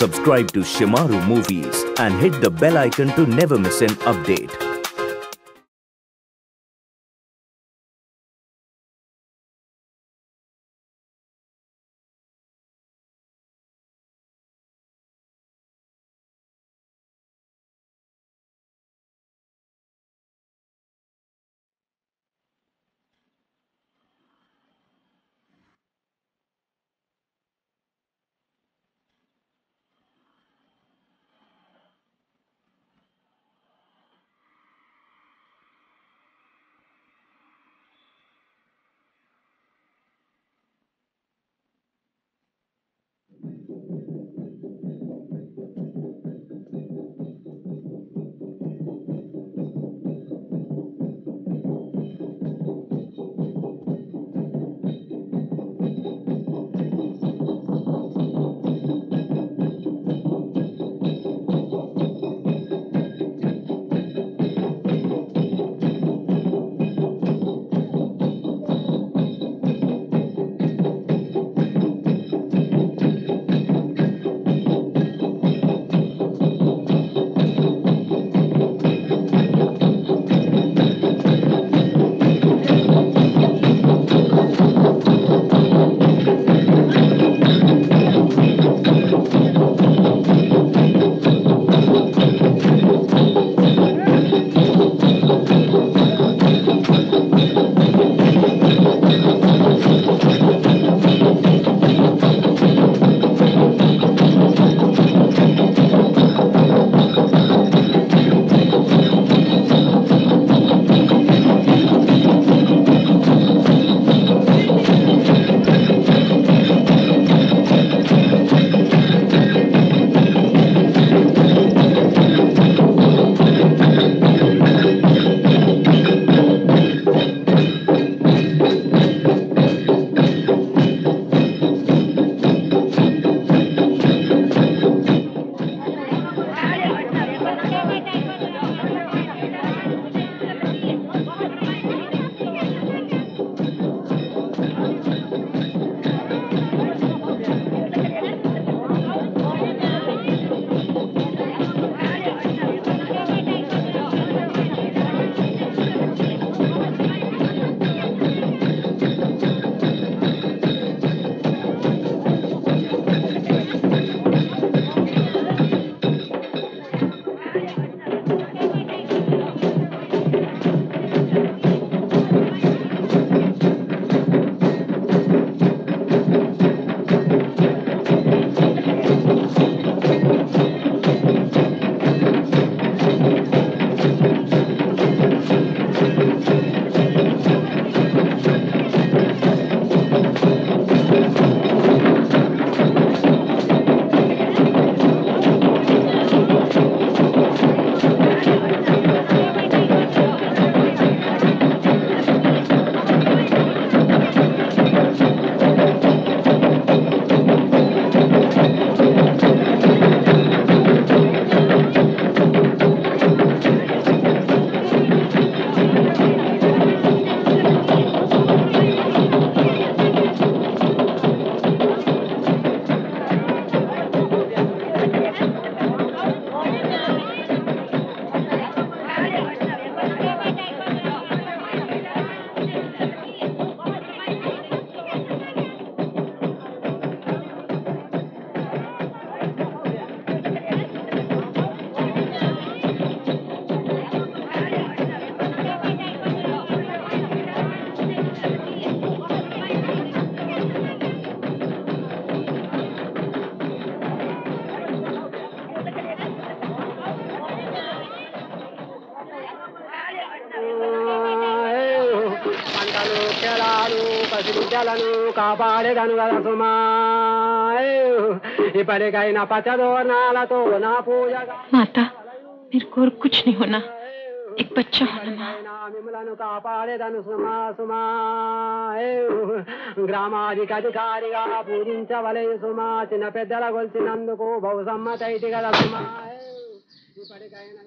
Subscribe to Shemaroo Movies and hit the bell icon to never miss an update. కాపాడేదను కదా సుమా ఇప్పటికైనా పచ్చదోనాలతో నా పూజ माता मेरे को और कुछ नहीं होना एक बच्चा होना माँ మిమ్మలను కాపాడేదను సుమా సుమా గ్రామాధికారిగా పూజించవలే సుమా చిన్న పెద్దల గొలిచినందుకు బహుసమ్మతైతి కదా సుమా ఇప్పటికైనా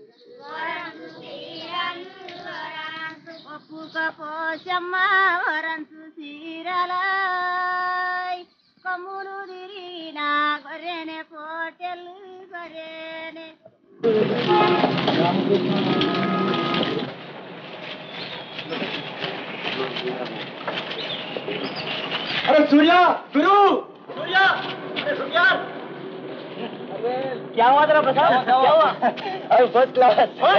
ఒప్పుకపోశమ్మ వరంసు సీరలై अरे सूर्या, गुरु, सूर्या, अरे सूर्या, क्या हुआ तेरा प्रसाद? क्या हुआ? अरे फर्स्ट क्लास।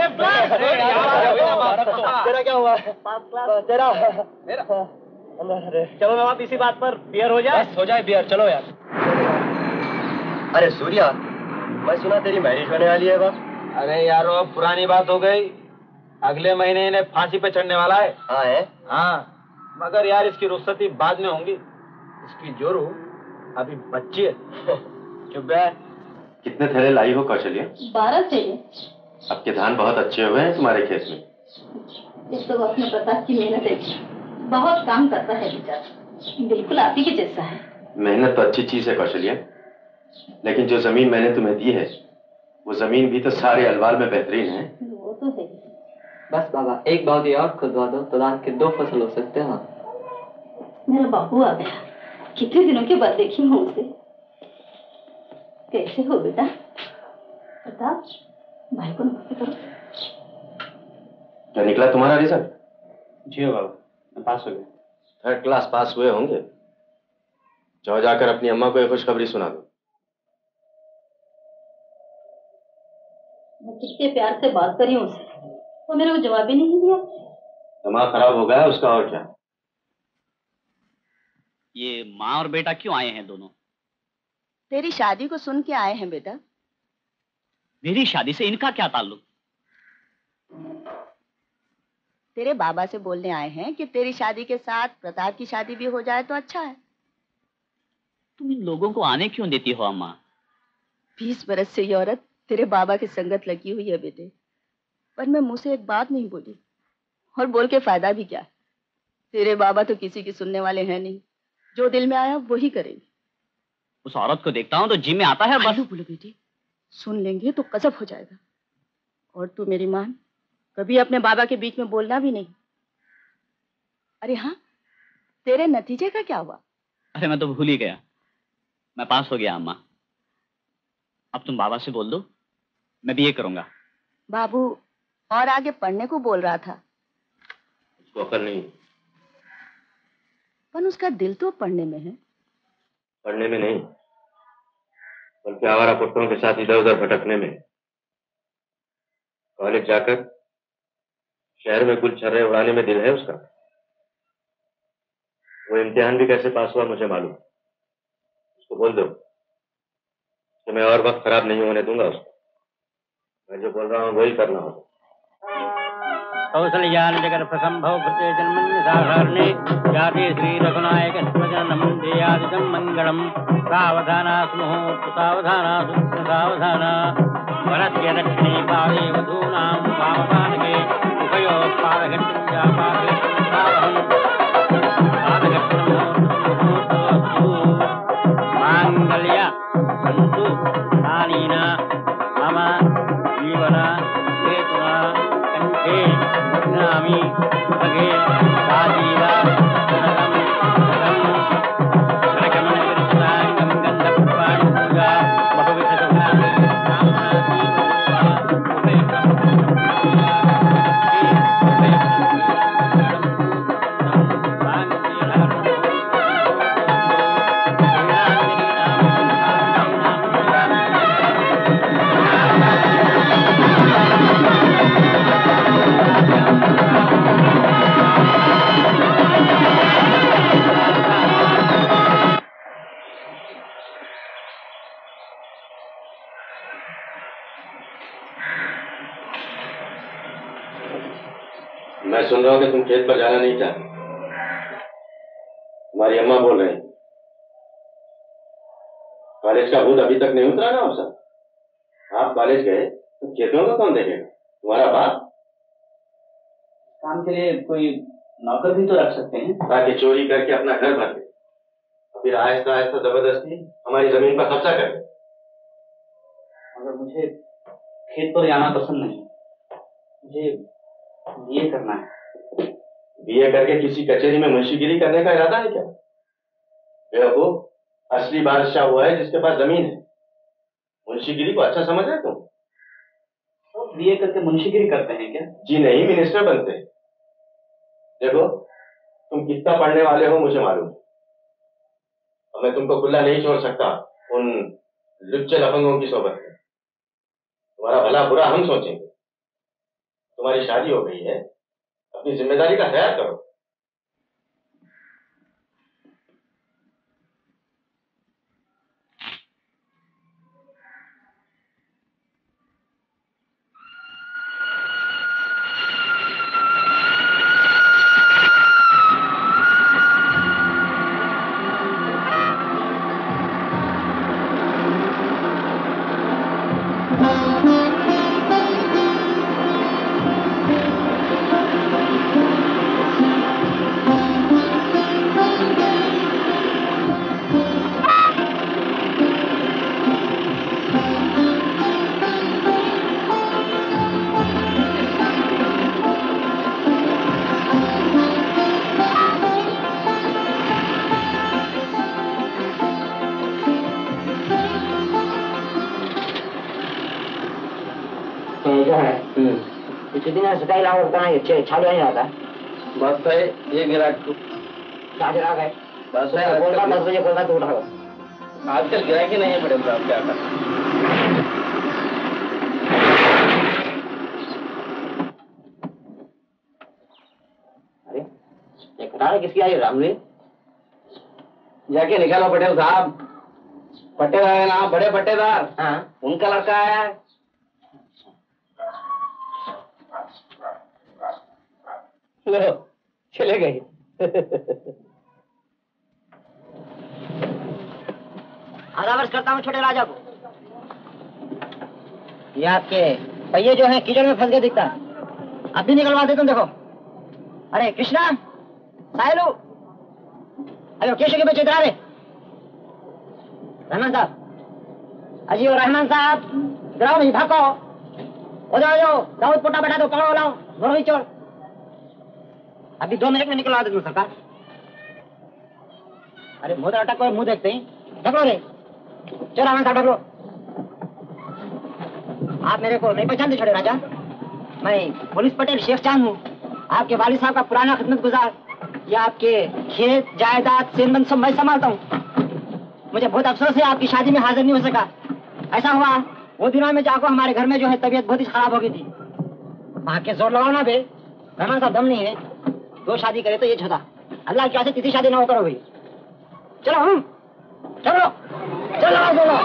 तेरा क्या हुआ? तेरा मेरा। चलो मैं इसी बात पर बियर हो जाए। बस हो जाए बियर, चलो यार। अरे सूर्या, मैं सुना तेरी मैरिज होने वाली है बाप। अरे यार वो पुरानी बात हो गई। अगले महीने इन्हें फांसी पे चढ़ने वाला है। हाँ है? हाँ, मगर यार इसकी रुखसती बाद में होंगी। इसकी जो रूह अभी बच्ची है। चुप है। कितने थैले लाई हो कौशल्या? 12 थैले। अब के धान बहुत अच्छे हुए हैं तुम्हारे खेत में। इस तो अपने प्रताप की मेहनत है, बहुत काम करता है बेचारा, बिल्कुल आप ही के जैसा है। मेहनत तो अच्छी चीज है कौशल्या, लेकिन जो जमीन मैंने तुम्हें दी है वो जमीन भी तो सारे अलवार में बेहतरीन है। वो तो है। बस बाबा एक बाउदी और खुदवा दो तो धान के 2 फसल हो सकते हैं। मेरा बाबू आ गया, कितने दिनों के बाद देखी हूँ उसे। कैसे हो बेटा? प्रताप, भाई को नमस्ते करो। क्या निकला तुम्हारा रिजल्ट? जी हो बाबू, मैं पास हो गया। 3rd क्लास पास हुए होंगे। जाओ जाकर अपनी अम्मा को ये खुशखबरी सुना दो। मैं कितने प्यार से बात करी उसे, वो मेरे को जवाब ही नहीं दिया। दिमाग खराब हो गया उसका, और क्या। ये माँ और बेटा क्यों आए हैं दोनों? तेरी शादी को सुन के आए हैं बेटा। मेरी शादी से इनका क्या ताल्लुक? तेरे बाबा से बोलने आए हैं कि तेरी शादी के साथ प्रताप की शादी भी हो जाए तो अच्छा है। तुम इन लोगों को आने क्यों देती हो अम्मा? 20 बरस से ये औरत तेरे बाबा की संगत लगी हुई है बेटे, पर मैं मुंह से एक बात नहीं बोली, और बोल के फायदा भी क्या। तेरे बाबा तो किसी की सुनने वाले हैं नहीं, जो दिल में आया वही करेंगे। उस औरत को देखता हूँ तो जी में आता है बस। बोलो बेटी, सुन लेंगे तो कसब हो जाएगा। और तू मेरी मान, कभी अपने बाबा के बीच में बोलना भी नहीं। अरे हाँ, तेरे नतीजे का क्या हुआ? अरे मैं तो भूल ही गया, मैं पास हो गया अम्मा। अब तुम बाबा से बोल दो, मैं बीए करूंगा। बाबू और आगे पढ़ने को बोल रहा था। उसको अकल नहीं। पर उसका दिल तो पढ़ने में है। पढ़ने में नहीं, बल्कि आवारा कुत्तों के साथ इधर उधर भटकने में। कॉलेज जाकर शहर में कुल छर्रे उड़ाने में दिल है उसका। वो इम्तिहान भी कैसे पास हुआ मुझे मालूम। उसको बोल दो कि मैं और वक्त खराब नहीं होने दूंगा उसको। मैं जो बोल रहा हूँ वही करना होगा। कौशल्यान जगत प्रसंभव भृते जन्मन्य साधारणे जाते श्री रघुनायक स्वजनम देयादिकं मंगलम। सावधाना स्मुहूर्त सावधाना सुप्त सावधाना। वरस्य दक्षिणे पादे वधूनां वामपादके उभयोः पादघट्टं च पादघट्टं सावहं। पादघट्टं मुहूर्तस्तु मांगल्य सन्तु नानीना मम जीवन हेतुना कंठे बध्नामि भगे राजीवा जनकं जनकं विरचितांगं गन्धपुष्पाणि पूजा बहुविधसुखा ब्राह्मणाति मैं सुन रहा हूँ कि तुम खेत पर जाना नहीं चाहते। तुम्हारी अम्मा बोल रही। कॉलेज का भूत अभी तक नहीं उतरा ना अफसर। आप कॉलेज गए तो खेतों को कौन देखेगा? तुम्हारा बाप। काम के लिए कोई नौकर भी तो रख सकते हैं, ताकि चोरी करके अपना घर भर ले, फिर आहिस्ता आहिस्ता जबरदस्ती हमारी जमीन पर कब्जा कर ले। मगर मुझे खेत पर जाना पसंद नहीं, मुझे बीए करना है। बीए करके किसी कचहरी में मुंशीगिरी करने का इरादा है क्या? बेवकूफ, असली बादशाह वो है जिसके पास जमीन है। मुंशीगिरी को अच्छा समझ रहे तुम? तो बीए करके मुंशीगिरी करते हैं क्या? जी नहीं, मिनिस्टर बनते हैं। देखो, तुम कितना पढ़ने वाले हो मुझे मालूम, और मैं तुमको खुला नहीं छोड़ सकता उन लुच्चे लफंगों की सोबत में। तुम्हारा भला बुरा हम सोचेंगे। तुम्हारी शादी हो गई है, अपनी जिम्मेदारी का ख्याल करो। छाले नहीं आता। बस है ये गिराक को क्या गिराक है? बस है। 10 बजे खोलता तो उठाओ। आजकल गिराक ही नहीं है मैडम साहब, क्या कर। अरे ये कटारा किसकी आई रामवीर? जाके निकालो पटेल साहब। पटेल है ना, बड़े पट्टेदार। हाँ उनका लड़का आया है। लो चले गए। आधा वर्ष करता हूँ छोटे राजा को। ये आपके पहिए जो हैं कीचड़ में फंस गए दिखता। अब भी निकलवा दे तुम, देखो। अरे कृष्णा, साहिलू, अरे केशव के बच्चे इधर आ रहे। रहमान साहब, अजी और रहमान साहब, इधर आओ, नहीं भागो। उधर आ जाओ, दाऊद पोटा बैठा दो, पकड़ो लाओ, दोनों ही चोर। अभी 2 मिनट में निकलवा दे तुम सरकार। अरे मुंह अटक को मुंह देखते ही ढकलो रे। चलो रहमान साहब ढकलो। आप मेरे को नहीं पहचानते छोटे राजा? मैं पुलिस पटेल शेख चांद हूँ, आपके वालिद साहब का पुराना खिदमत गुजार। ये आपके खेत जायदाद सेनबंद सब मैं संभालता हूँ। मुझे बहुत अफसोस है आपकी शादी में हाजिर नहीं हो सका। ऐसा हुआ वो दिनों में जाको हमारे घर में जो है तबीयत बहुत ही खराब हो गई थी। वहां के जोर लगाओ ना बे, रहमान साहब दम नहीं है। 2 शादी करे तो ये छोटा, अल्लाह की वजह से तीसरी शादी ना हो करो भाई। चलो चलो चलो बोलो।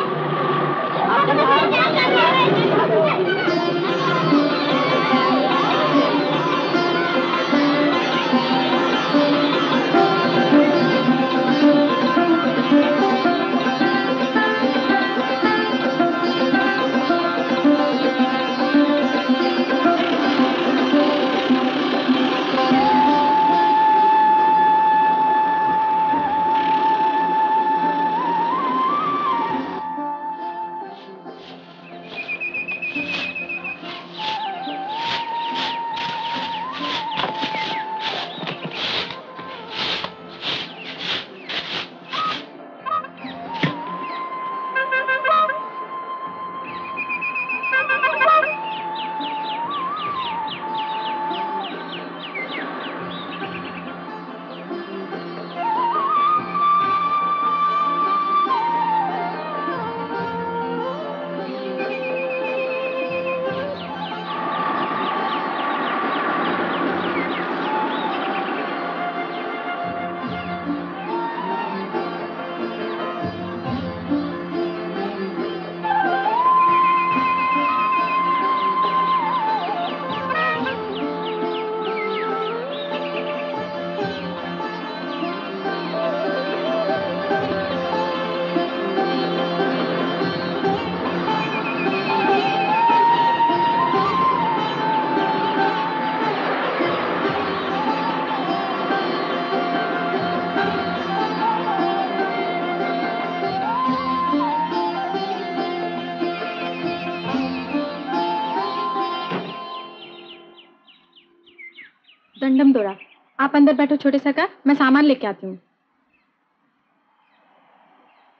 दंडम दौड़ा। आप अंदर बैठो छोटे सरकार, मैं सामान लेके आती हूँ।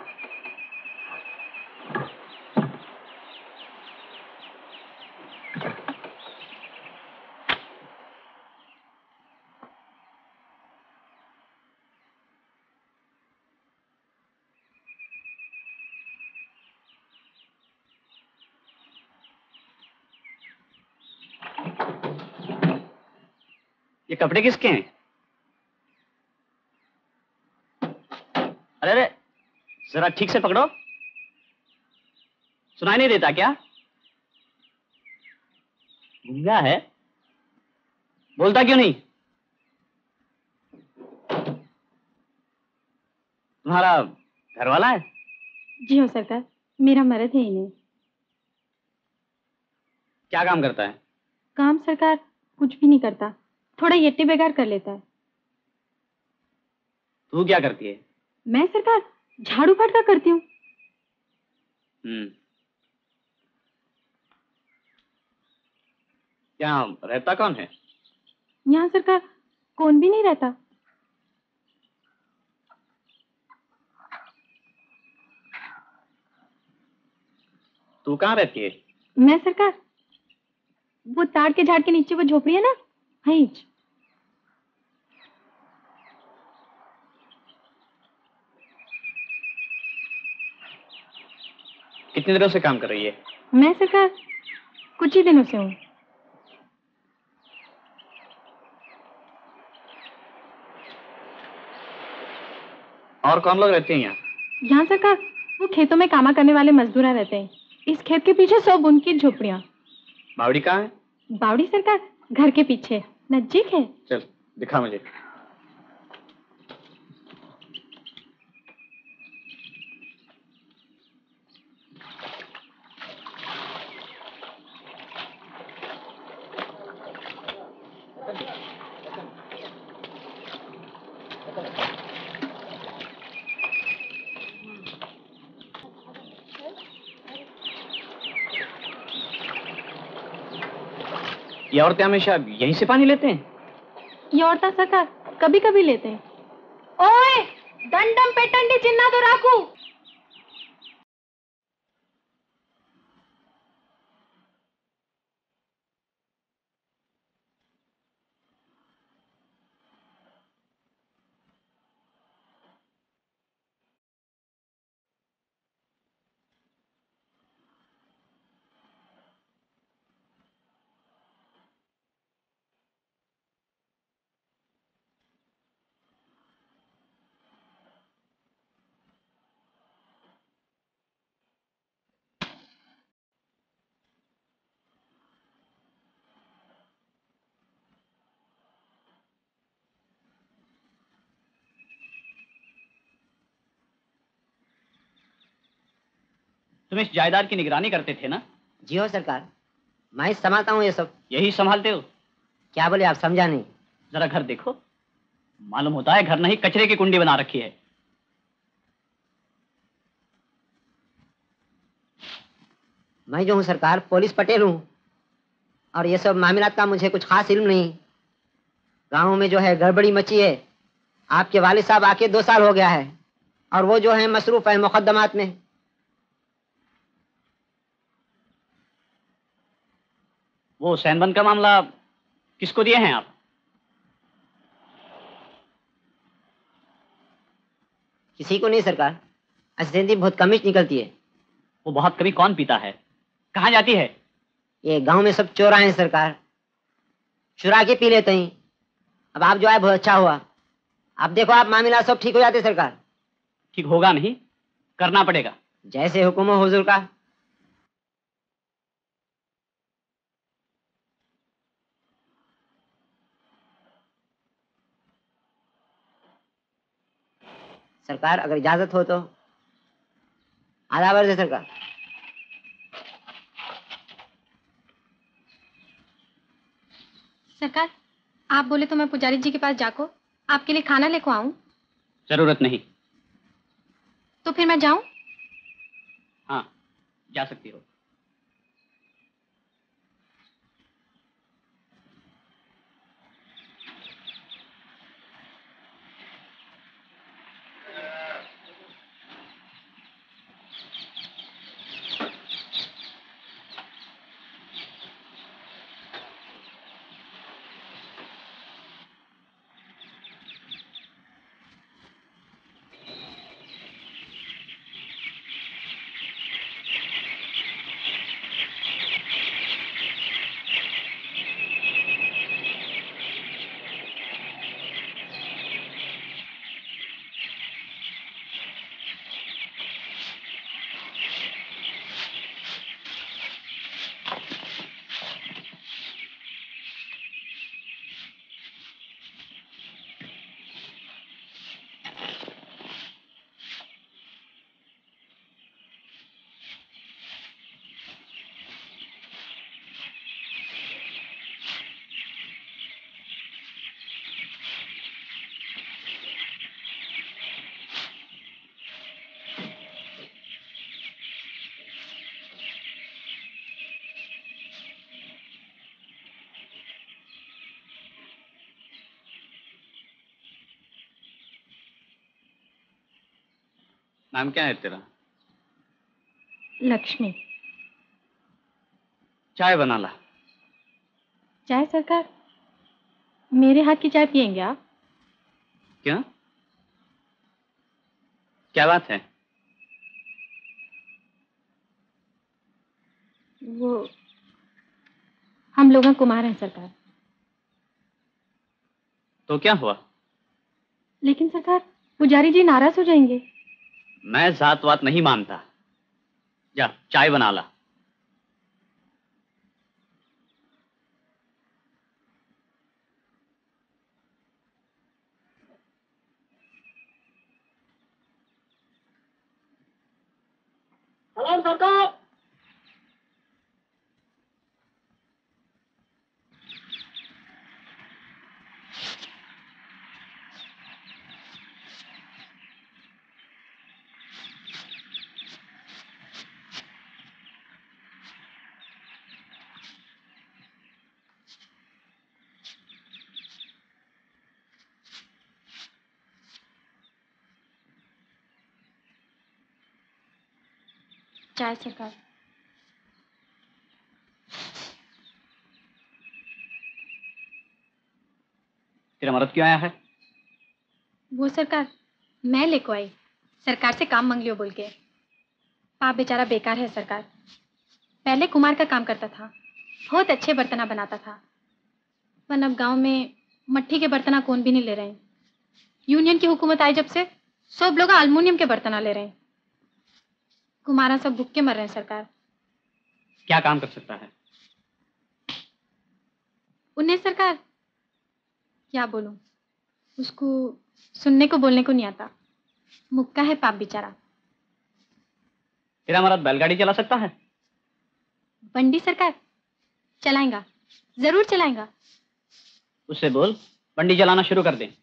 ये कपड़े किसके हैं? अरे अरे, जरा ठीक से पकड़ो। सुनाई नहीं देता क्या? गूंगा है? बोलता क्यों नहीं? तुम्हारा घर वाला है? जी हो सरकार, मेरा मर्द है इन्हें। क्या काम करता है? काम सरकार कुछ भी नहीं करता, थोड़ा यट्टी बेगार कर लेता है। तू क्या करती है? मैं सरकार झाड़ू फटका करती हूँ। यहाँ रहता कौन है? यहाँ सरकार कौन भी नहीं रहता। तू कहाँ रहती है? मैं सरकार वो ताड़ के झाड़ के नीचे वो झोपड़ी है ना, वहीं। कितने दिनों से काम कर रही है? मैं सरकार कुछ ही दिनों से हूँ। और कौन लोग रहते हैं यहाँ? यहाँ सरकार वो खेतों में कामा करने वाले मजदूर रहते हैं। इस खेत के पीछे 100 बुन की झोपड़ियाँ। बावड़ी कहाँ है? बावड़ी सरकार घर के पीछे नजदीक है। चल दिखा मुझे। ये औरतें हमेशा यहीं से पानी लेते हैं? ये औरतें सरकार कभी कभी लेते हैं। ओए दंडम पेटंडी चिन्ना तो राखू। तुम इस जायदाद की निगरानी करते थे ना? जी हो सरकार, मैं ही संभालता हूँ ये सब। यही संभालते हो? क्या बोले आप, समझा नहीं। जरा घर देखो, मालूम होता है घर नहीं कचरे की कुंडी बना रखी है। मैं जो हूँ सरकार पुलिस पटेल हूँ, और ये सब मामलात का मुझे कुछ खास इल्म नहीं। गांव में जो है गड़बड़ी मची है। आपके वालिद साहब आके 2 साल हो गया है, और वो जो है मसरूफ है मुकदमात में। वो सैनबंद का मामला किसको दिए हैं आप? किसी को नहीं सरकार, असिंदी बहुत कमिश निकलती है। वो बहुत कभी कौन पीता है? कहाँ जाती है? ये गांव में सब चोर आए हैं सरकार, चुरा के पी लेते हैं। अब आप जो है बहुत अच्छा हुआ। आप देखो, आप मामला सब ठीक हो जाते सरकार। ठीक होगा नहीं, करना पड़ेगा। जैसे हुक्म हो हुजूर का। सरकार अगर इजाजत हो तो आधा वर्ष है सरकार। सरकार आप बोले तो मैं पुजारी जी के पास जाको आपके लिए खाना लेको आऊं? जरूरत नहीं। तो फिर मैं जाऊं? हाँ, जा सकती हो। नाम क्या है तेरा? लक्ष्मी। चाय बना ला। चाय सरकार? मेरे हाथ की चाय पियेंगे आप? क्यों? क्या बात है? वो हम लोग कुमार हैं सरकार। तो क्या हुआ? लेकिन सरकार पुजारी जी नाराज हो जाएंगे। मैं जात वात नहीं मानता। जा चाय बना ला। सलाम सरकार। चाय सरकार। तेरा मर्द क्यों आया है? वो सरकार मैं लेको आई, सरकार से काम मांग लियो बोल के। पाप बेचारा बेकार है सरकार। पहले कुमार का काम करता था, बहुत अच्छे बर्तना बनाता था, पर अब गांव में मट्टी के बर्तना कौन भी नहीं ले रहे हैं। यूनियन की हुकूमत आई जब से सब लोग अल्मुनियम के बर्तना ले रहे हैं। कुमारा सब भूख के मर रहे हैं सरकार। क्या काम कर सकता है? उन्हें सरकार क्या बोलूं, उसको सुनने को बोलने को नहीं आता, मुक्का है पाप बेचारा। तेरा मर्द बैलगाड़ी चला सकता है? बंडी सरकार चलाएगा, जरूर चलाएगा। उससे बोल बंडी चलाना शुरू कर दे।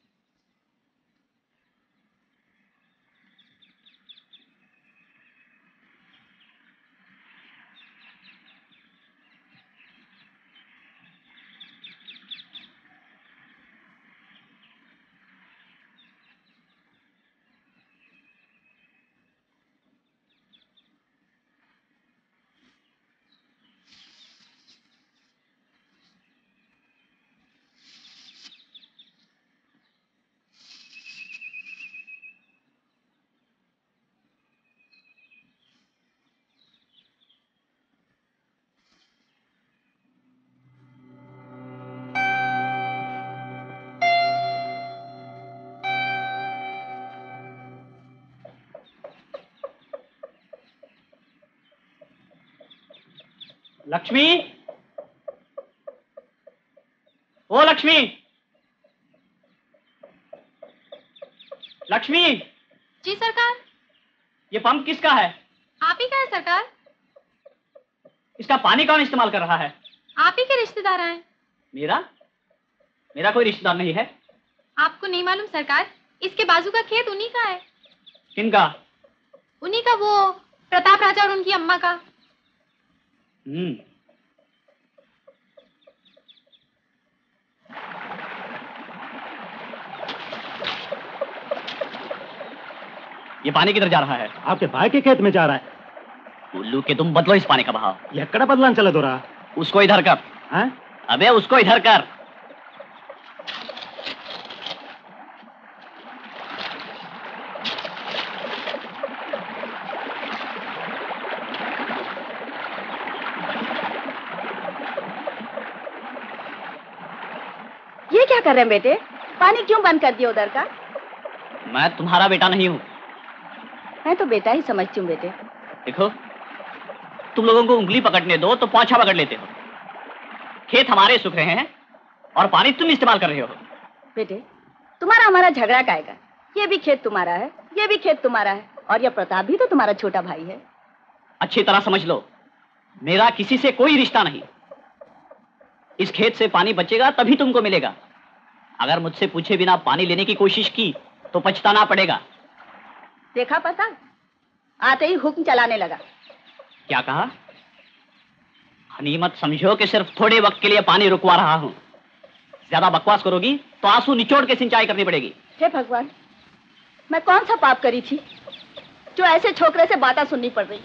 लक्ष्मी, ओ लक्ष्मी, लक्ष्मी। जी सरकार। ये पंप किसका है? आप ही का है सरकार। इसका पानी कौन इस्तेमाल कर रहा है? आप ही के रिश्तेदार हैं। मेरा? मेरा कोई रिश्तेदार नहीं है। आपको नहीं मालूम सरकार, इसके बाजू का खेत उन्हीं का है। किनका? उन्हीं का, वो प्रताप राजा और उनकी अम्मा का। ये पानी किधर जा रहा है? आपके भाई के खेत में जा रहा है। उल्लू के तुम बदलो इस पानी का बहाव। ये कड़ा बदलान चला दो रहा। उसको इधर कर। हैं? अबे उसको इधर कर। ये क्या कर रहे हैं बेटे? पानी क्यों बंद कर दिया उधर का? मैं तुम्हारा बेटा नहीं हूँ। मैं तो बेटा ही समझती हूँ बेटे। देखो, तुम लोगों को उंगली पकड़ने दो तो पाछा पकड़ लेते हो। खेत हमारे सूख रहे हैं और पानी तुम इस्तेमाल कर रहे हो। बेटे, तुम्हारा हमारा झगड़ा काएगा। ये भी खेत तुम्हारा है, ये भी खेत तुम्हारा है, और ये प्रताप भी तो तुम्हारा छोटा भाई है। अच्छी तरह समझ लो, मेरा किसी से कोई रिश्ता नहीं। इस खेत से पानी बचेगा तभी तुमको मिलेगा। अगर मुझसे पूछे बिना पानी लेने की कोशिश की तो पछताना पड़ेगा। देखा प्रताप, आते ही हुक्म चलाने लगा। क्या कहा? गनीमत समझो कि सिर्फ थोड़े वक्त के लिए पानी रुकवा रहा हूं। ज्यादा बकवास करोगी तो आंसू निचोड़ के सिंचाई करनी पड़ेगी। हे भगवान, मैं कौन सा पाप करी थी जो ऐसे छोकरे से बातें सुननी पड़ रही।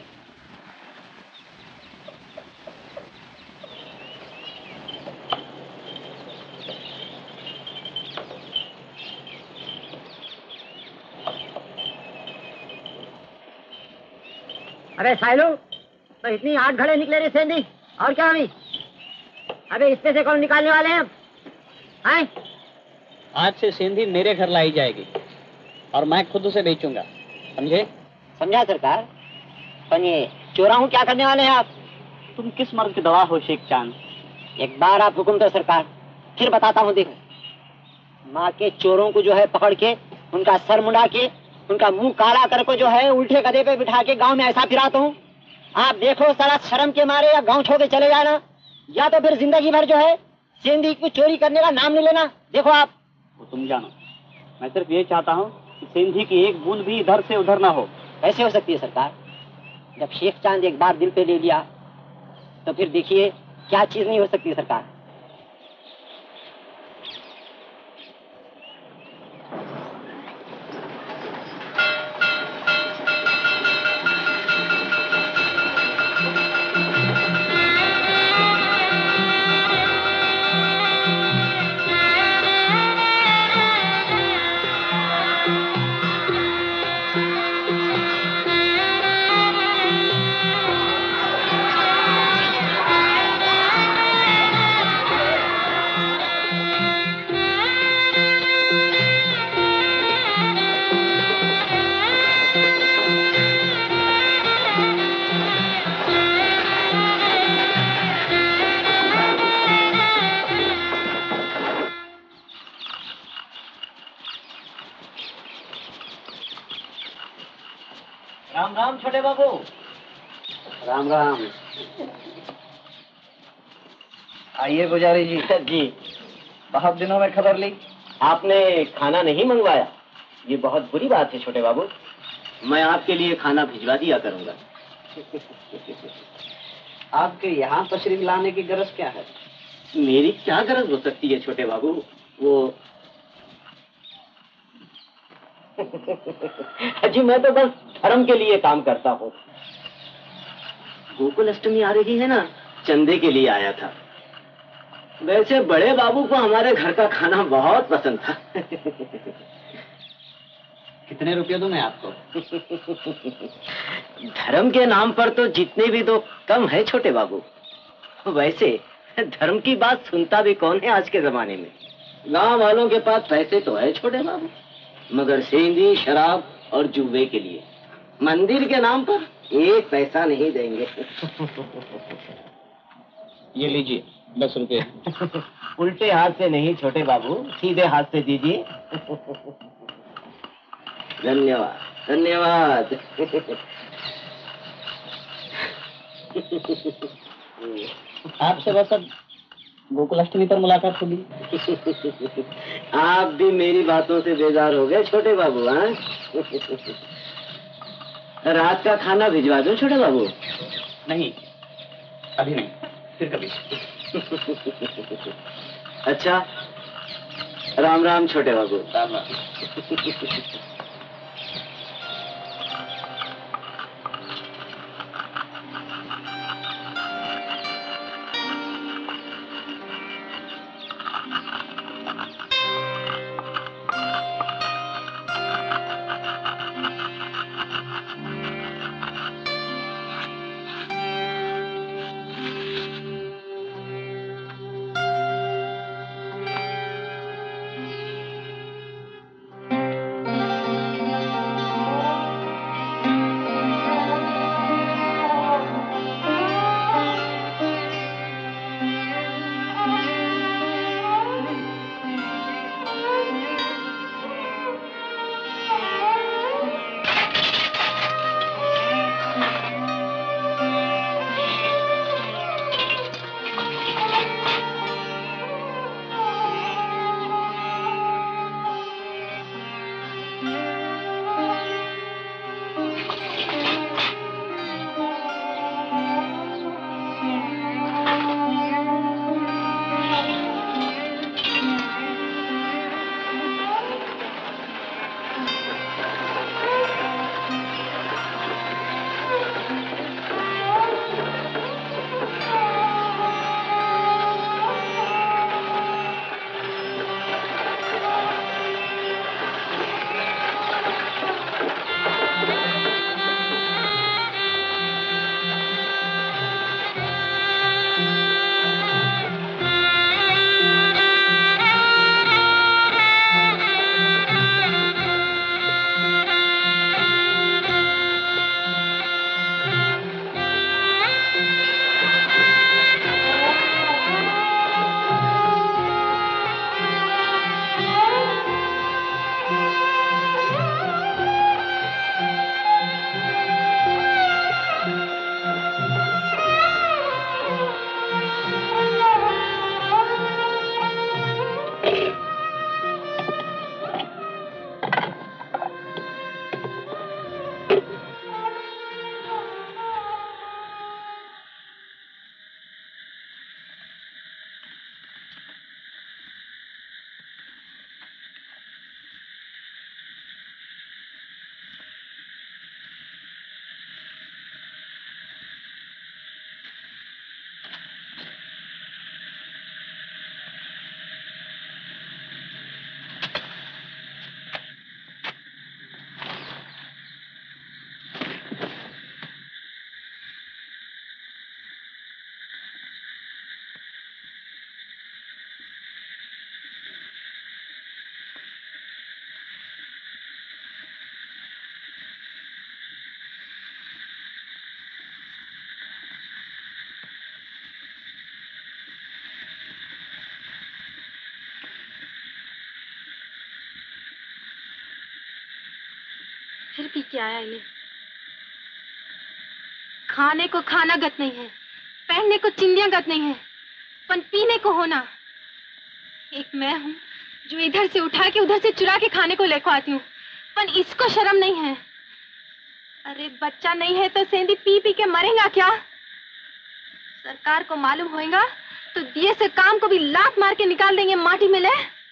अरे साइलो, तो इतनी 8 घड़े निकले रे सेंधी, और क्या अभी? अबे इसमें से कौन निकालने वाले हैं अब? हैं? आज से सेंधी मेरे घर लाई जाएगी और मैं खुद उसे बेचूंगा, समझे? समझा सरकार। पर ये चोराहू क्या करने वाले हैं आप? तुम किस मर्द की दवा हो शेख चांद? एक बार आप हुक्म दो सरकार, फिर बताता हूँ। देखो, माँ के चोरों को जो है पकड़ के, उनका सर मुंडा के, उनका मुंह काला करके जो है उल्टे गधे पे बिठा के गांव में ऐसा फिराता हूँ। आप देखो साला शर्म के मारे या गांव छोड़ के चले जाना, या तो फिर जिंदगी भर जो है सेंधी को चोरी करने का नाम नहीं लेना। देखो आप। वो तुम जानो, मैं सिर्फ ये चाहता हूँ कि सेंधी की एक बूंद भी इधर से उधर ना हो। कैसे हो सकती है सरकार? जब शेख चांद एक बार दिल पे ले लिया तो फिर देखिए क्या चीज नहीं हो सकती सरकार। राम राम छोटे बाबू। राम राम। आइए पुजारी जी। जी, बहुत दिनों में खबर ली। आपने खाना नहीं मंगवाया, ये बहुत बुरी बात है छोटे बाबू। मैं आपके लिए खाना भिजवा दिया करूंगा। आपके यहाँ तशरीफ लाने की गरज क्या है? मेरी क्या गरज हो सकती है छोटे बाबू? वो जी मैं तो बस धर्म के लिए काम करता हूँ। गोकुल अष्टमी आ रही है ना, चंदे के लिए आया था। वैसे बड़े बाबू को हमारे घर का खाना बहुत पसंद था। कितने रुपए दूं मैं आपको? धर्म के नाम पर तो जितने भी दो कम है छोटे बाबू। वैसे धर्म की बात सुनता भी कौन है आज के जमाने में? गांव वालों के पास पैसे तो है छोटे बाबू, मगर सेंधी, शराब और जुए के लिए मंदिर के नाम पर 1 पैसा नहीं देंगे। ये लीजिए 10 रुपए। उल्टे हाथ से नहीं छोटे बाबू, सीधे हाथ से दीजिए। धन्यवाद धन्यवाद। आपसे बस अब गोकुल अष्टमी पर मुलाकात होगी। आप भी मेरी बातों से बेजार हो गए छोटे बाबू? हाँ, रात का खाना भिजवा दो छोटे बाबू। नहीं, अभी नहीं, फिर कभी। अच्छा, राम राम छोटे बाबू। राम राम। फिर पी के आया इन्हें। खाने को खाना गत नहीं है, पहनने को चिंदियां गत नहीं है, पर पीने को होना। एक मैं हूँ जो इधर से उठा के उधर से चुरा के खाने को लेकर आती हूँ, पर इसको शर्म नहीं है। अरे बच्चा नहीं है तो सेंधी पी पी के मरेगा क्या? सरकार को मालूम होएगा तो दिए से काम को भी लात मार के निकाल देंगे माटी में ले।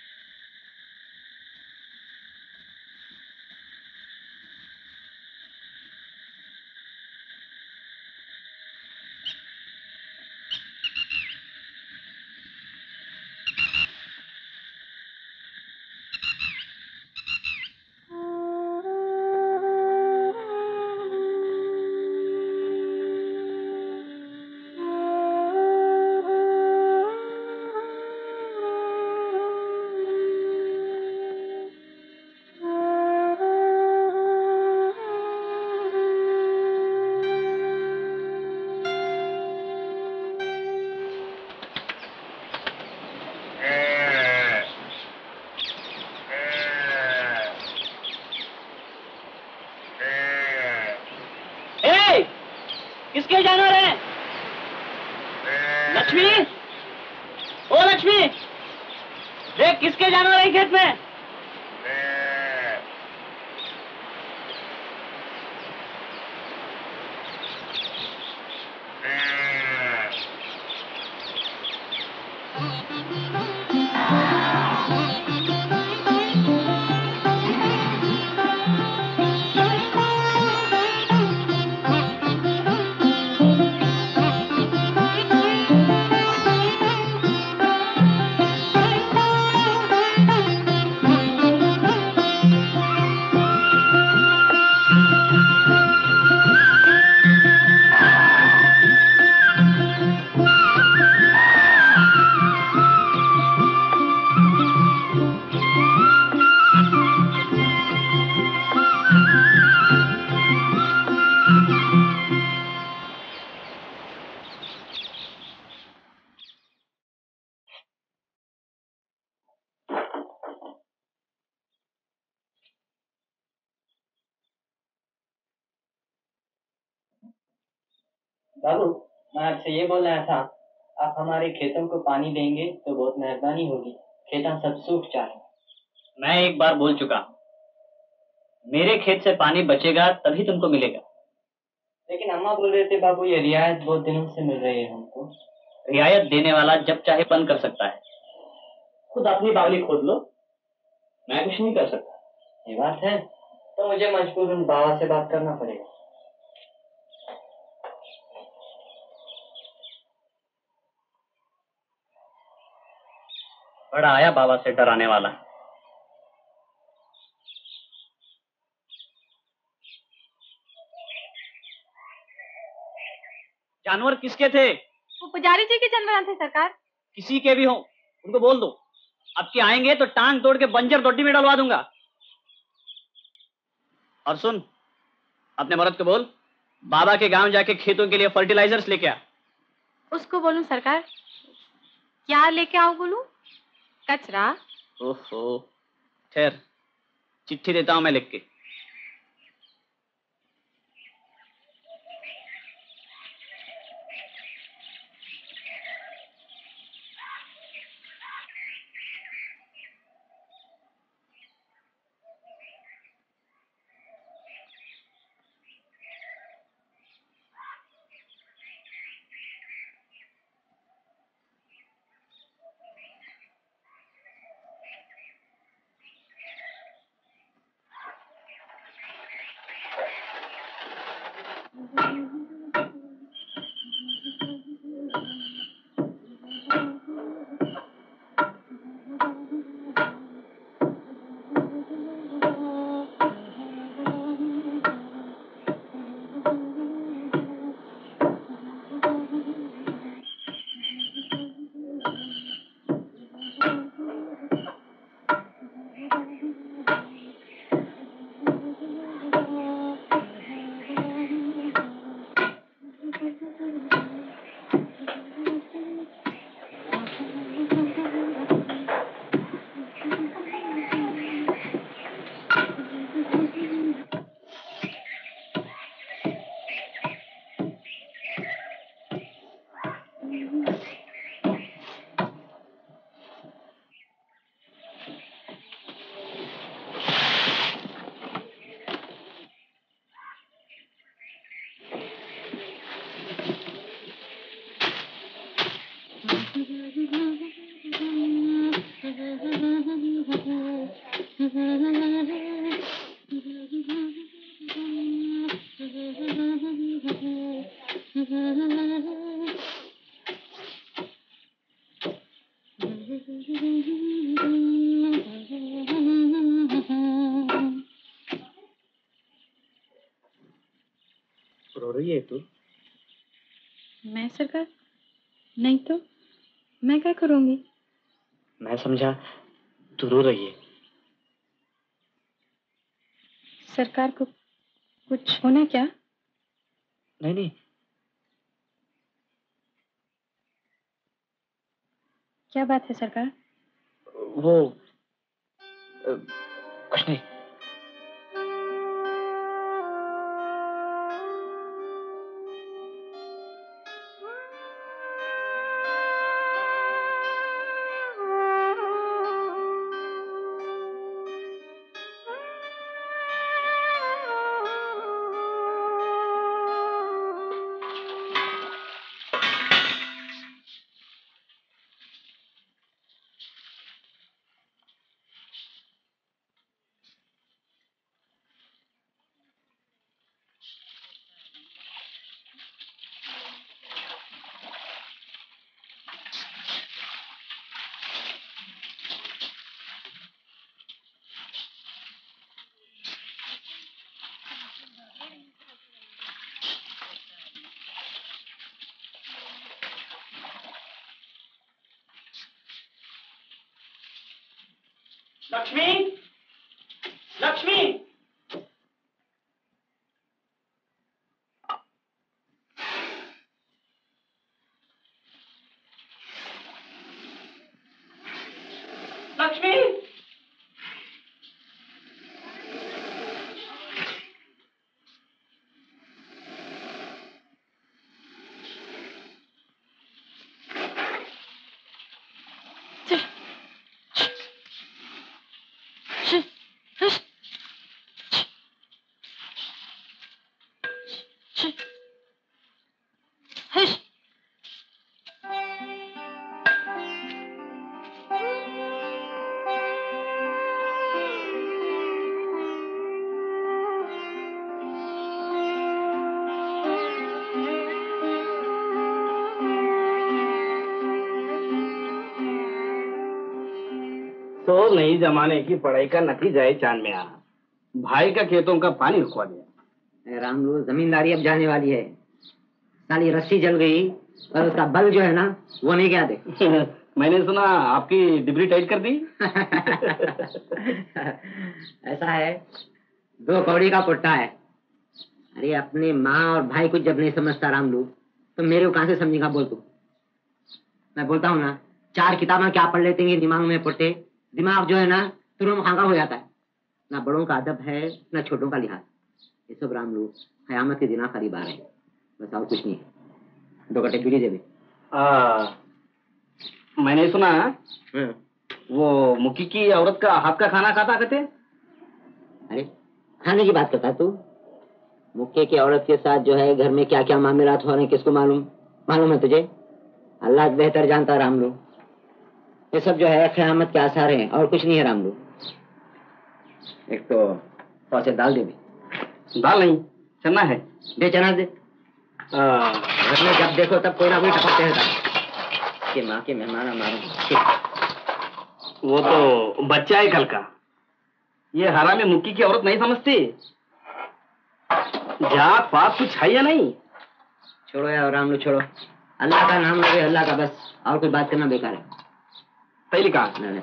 किसके जानवर हैं? लक्ष्मी, ओ लक्ष्मी, देख किसके जानवर हैं खेत में? बाबू, मैं आपसे ये बोल रहा था, आप हमारे खेतों को पानी देंगे तो बहुत मेहरबानी होगी। खेता सब सूख जाए। मैं एक बार बोल चुका, मेरे खेत से पानी बचेगा तभी तुमको मिलेगा। लेकिन अम्मा बोल रहे थे बाबू, ये रियायत बहुत दिनों से मिल रही है हमको। रियायत देने वाला जब चाहे बंद कर सकता है। खुद अपनी बावली खोद लो, मैं कुछ नहीं कर सकता। ये बात है तो मुझे मजबूरन बाबा से बात करना पड़ेगा। बड़ा आया बाबा से डराने वाला। जानवर किसके थे? वो पुजारी जी के जानवर थे सरकार। किसी के भी हो, उनको बोल दो अब के आएंगे तो टांग तोड़ के बंजर दोड्डी में डलवा दूंगा। और सुन, अपने मर्द को बोल बाबा के गांव जाके खेतों के लिए फर्टिलाइजर्स लेके आ। उसको बोलूं सरकार? क्या लेके आओ बोलूं? कचरा? ओहो, ठहर, चिट्ठी देता हूं मैं लिख के। रो रही है तू? मैं सरकार? नहीं तो मैं क्या करूंगी? मैं समझा तू रो रही है। सरकार को कुछ होना क्या? नहीं नहीं, क्या बात है सरकार? वो कुछ नहीं। लक्ष्मी, लक्ष्मी, लक्ष्मी, तो नई जमाने की पढ़ाई का नतीजा है चांद में आना। भाई का खेतों का पानी रुकवा दिया। रामलू, जमींदारी अब जाने वाली है। साली रस्सी जल गई और उसका बल जो है ना वो नहीं गया दे। मैंने सुना आपकी डिब्री टाइट कर दी। ऐसा है, दो कौड़ी का पुट्टा है। अरे अपने माँ और भाई को जब नहीं समझता रामलू तो मेरे को कहां से समझेगा बोल तू। मैं बोलता हूँ ना, 4 किताबें क्या पढ़ लेते हैं दिमाग में पुट्टे। दिमाग जो है ना तुरंत खांगा हो जाता है। ना बड़ों का अदब है ना छोटों का लिहाज। ये सब रामलू कयामत के दिन करीब आ रहे हैं, बस और कुछ नहीं है। 2 कटे बीड़ी दे दे। मैंने सुना वो मुखी की औरत का हाथ का खाना खाता कहते। अरे खाने की बात करता तू? मुक्के की औरत के साथ जो है घर में क्या क्या मामलात हो रहे हैं किसको मालूम? मालूम है तुझे? अल्लाह बेहतर जानता रामलू। ये सब जो है क़यामत के आसार हैं और कुछ नहीं है रामलू। एक तो पौसे दाल दे दे। दाल नहीं, चना है। दे चना दे। घर में जब देखो तब कोई ना कोई टपकते रहता कि माँ के मेहमान मारो। वो तो बच्चा है कल का। ये हरामी मुक्की की औरत नहीं समझती। जात पात कुछ है या नहीं? छोड़ो यार रामलू, छोड़ो। अल्लाह का नाम लगे अल्लाह का, बस और कोई बात करना बेकार है। सही कहा। नहीं।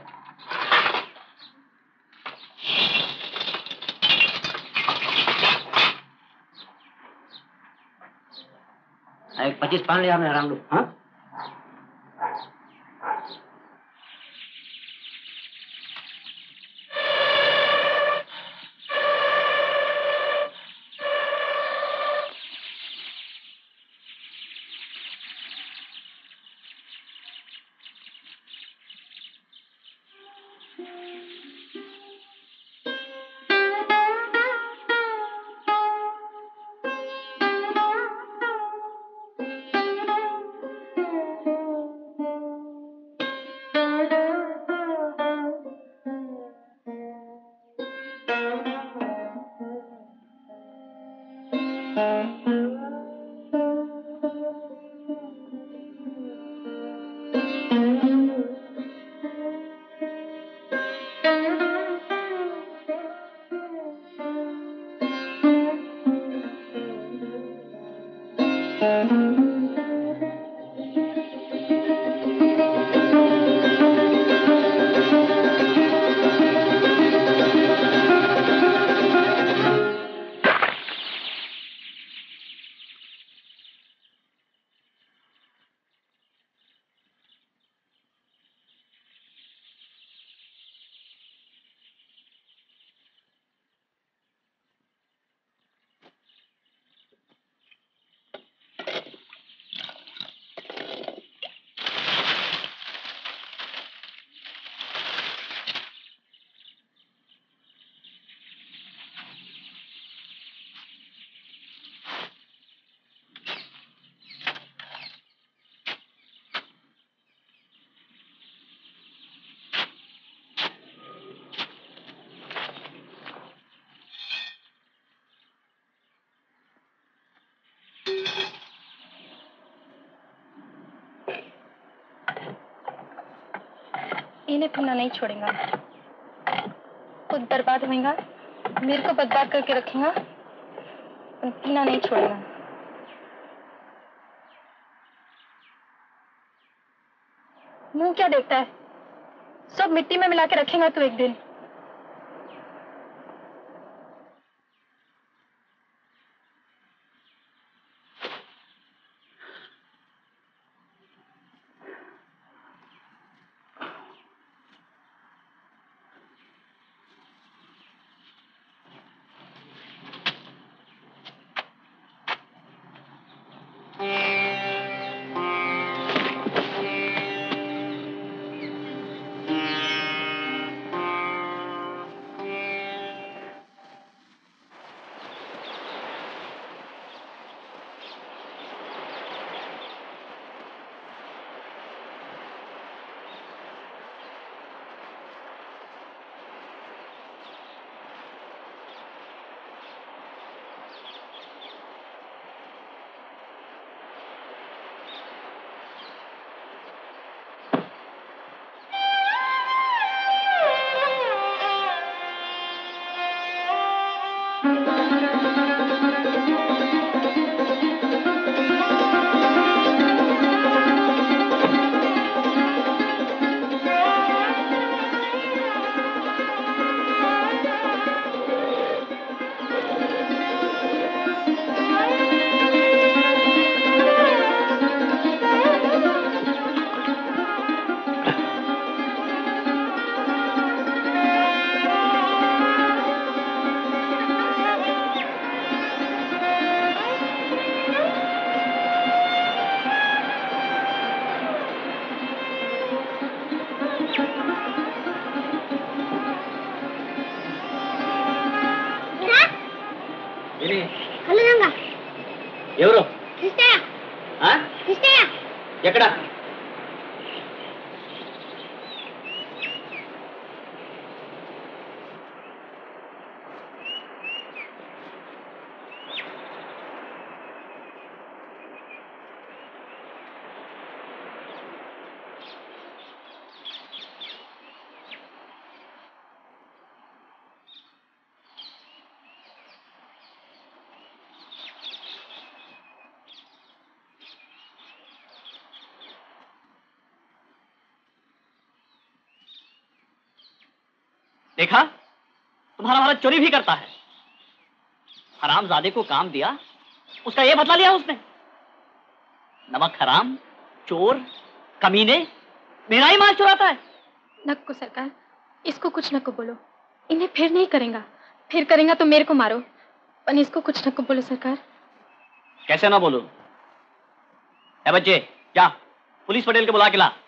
एक 25 पान ले आना रामलू। हाँ, इन्हें पीना नहीं छोड़ेगा, खुद बर्बाद होएगा, मेरे को बर्बाद करके रखेगा, पीना नहीं छोड़ेगा। मुंह क्या देखता है, सब मिट्टी में मिला के रखेगा तू एक दिन। ఎవరు కిష్టయ్య ఆ కిష్టయ్య ఎక్కడ देखा तुम्हारा महाराज चोरी भी करता है। हरामजादे को काम दिया, उसका ये बदला लिया उसने। नमक हराम, चोर, कमीने, मेरा ही माल चुराता है। नक्को सरकार, इसको कुछ नको बोलो, इन्हें फिर नहीं करेगा, फिर करेगा तो मेरे को मारो, पर इसको कुछ नको बोलो सरकार। कैसे ना बोलो? ए बच्चे, जा पुलिस पटेल के बुला के ला।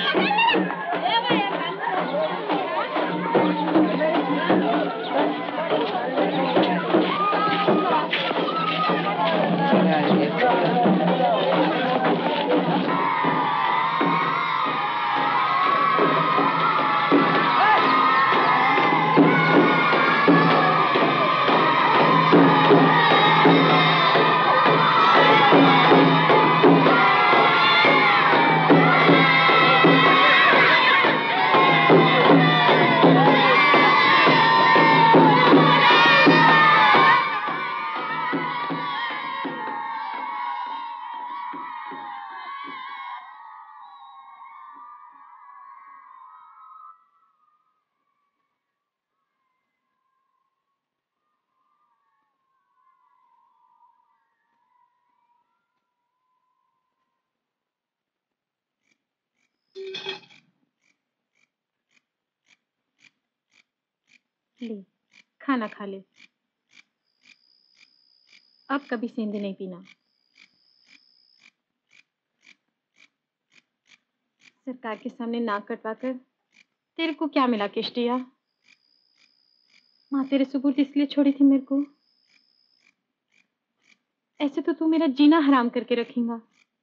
ले, खाना खा ले। अब कभी सेंधे नहीं पीना। सरकार के सामने नाक कटवाकर तेरे को क्या मिला किश्तिया? माँ तेरे सुपुर्द इसलिए छोड़ी थी मेरे को। ऐसे तो तू मेरा जीना हराम करके रखेगा।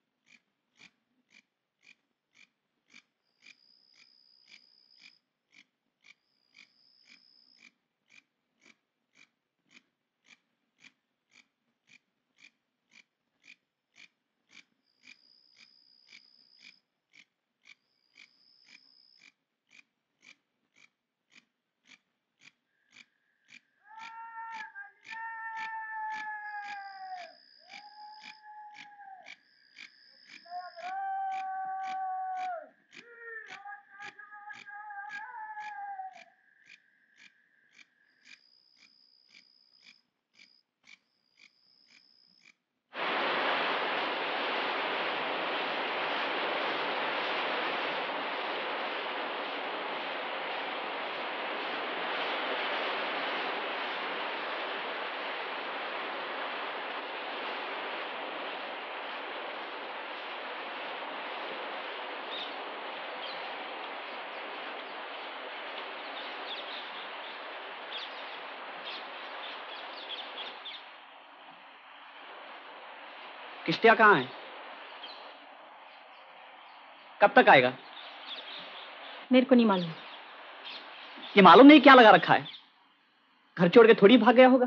किश्तिया कहाँ है? कब तक आएगा? मेरे को नहीं मालूम। ये मालूम नहीं क्या लगा रखा है? घर छोड़ के थोड़ी भाग गया होगा।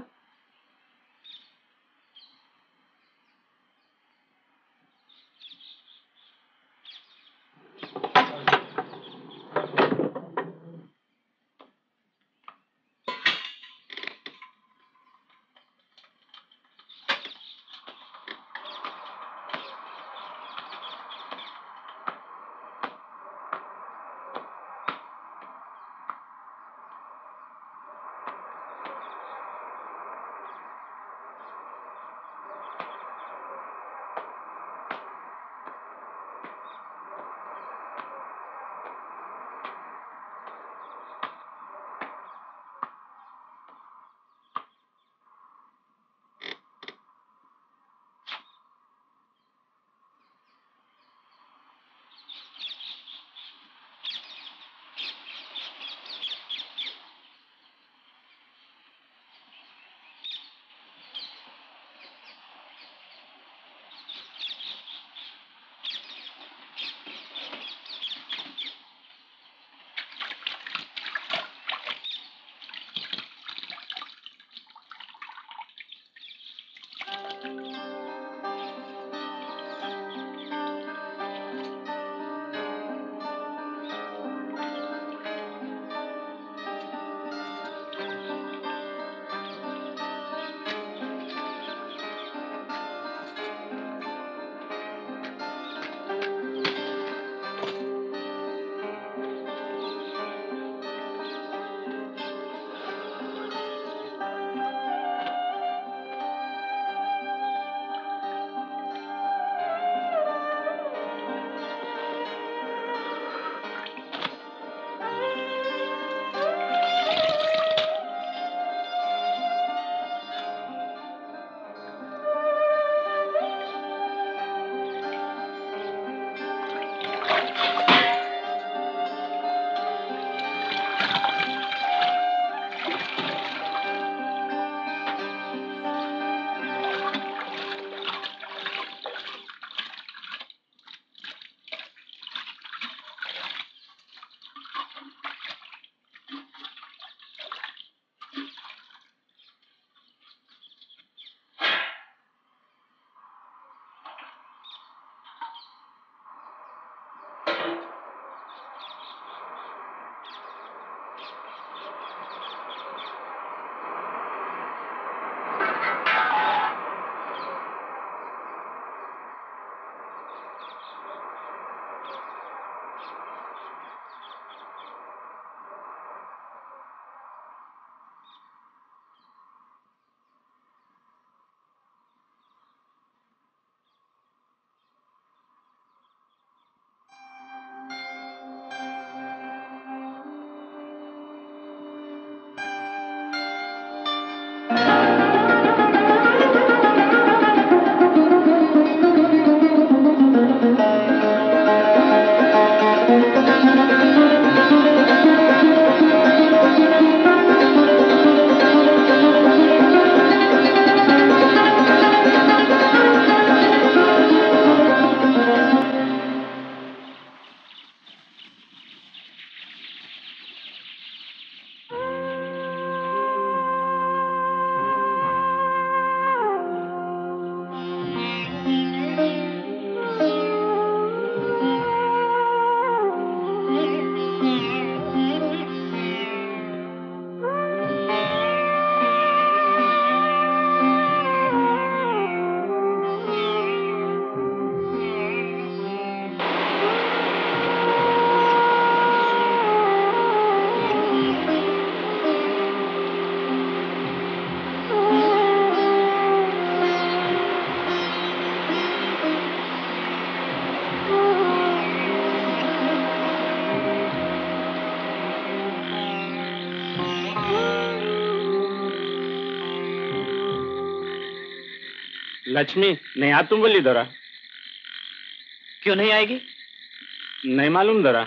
लक्ष्मी नहीं आ तुम बोली दौरा। क्यों नहीं आएगी? नहीं मालूम दौरा।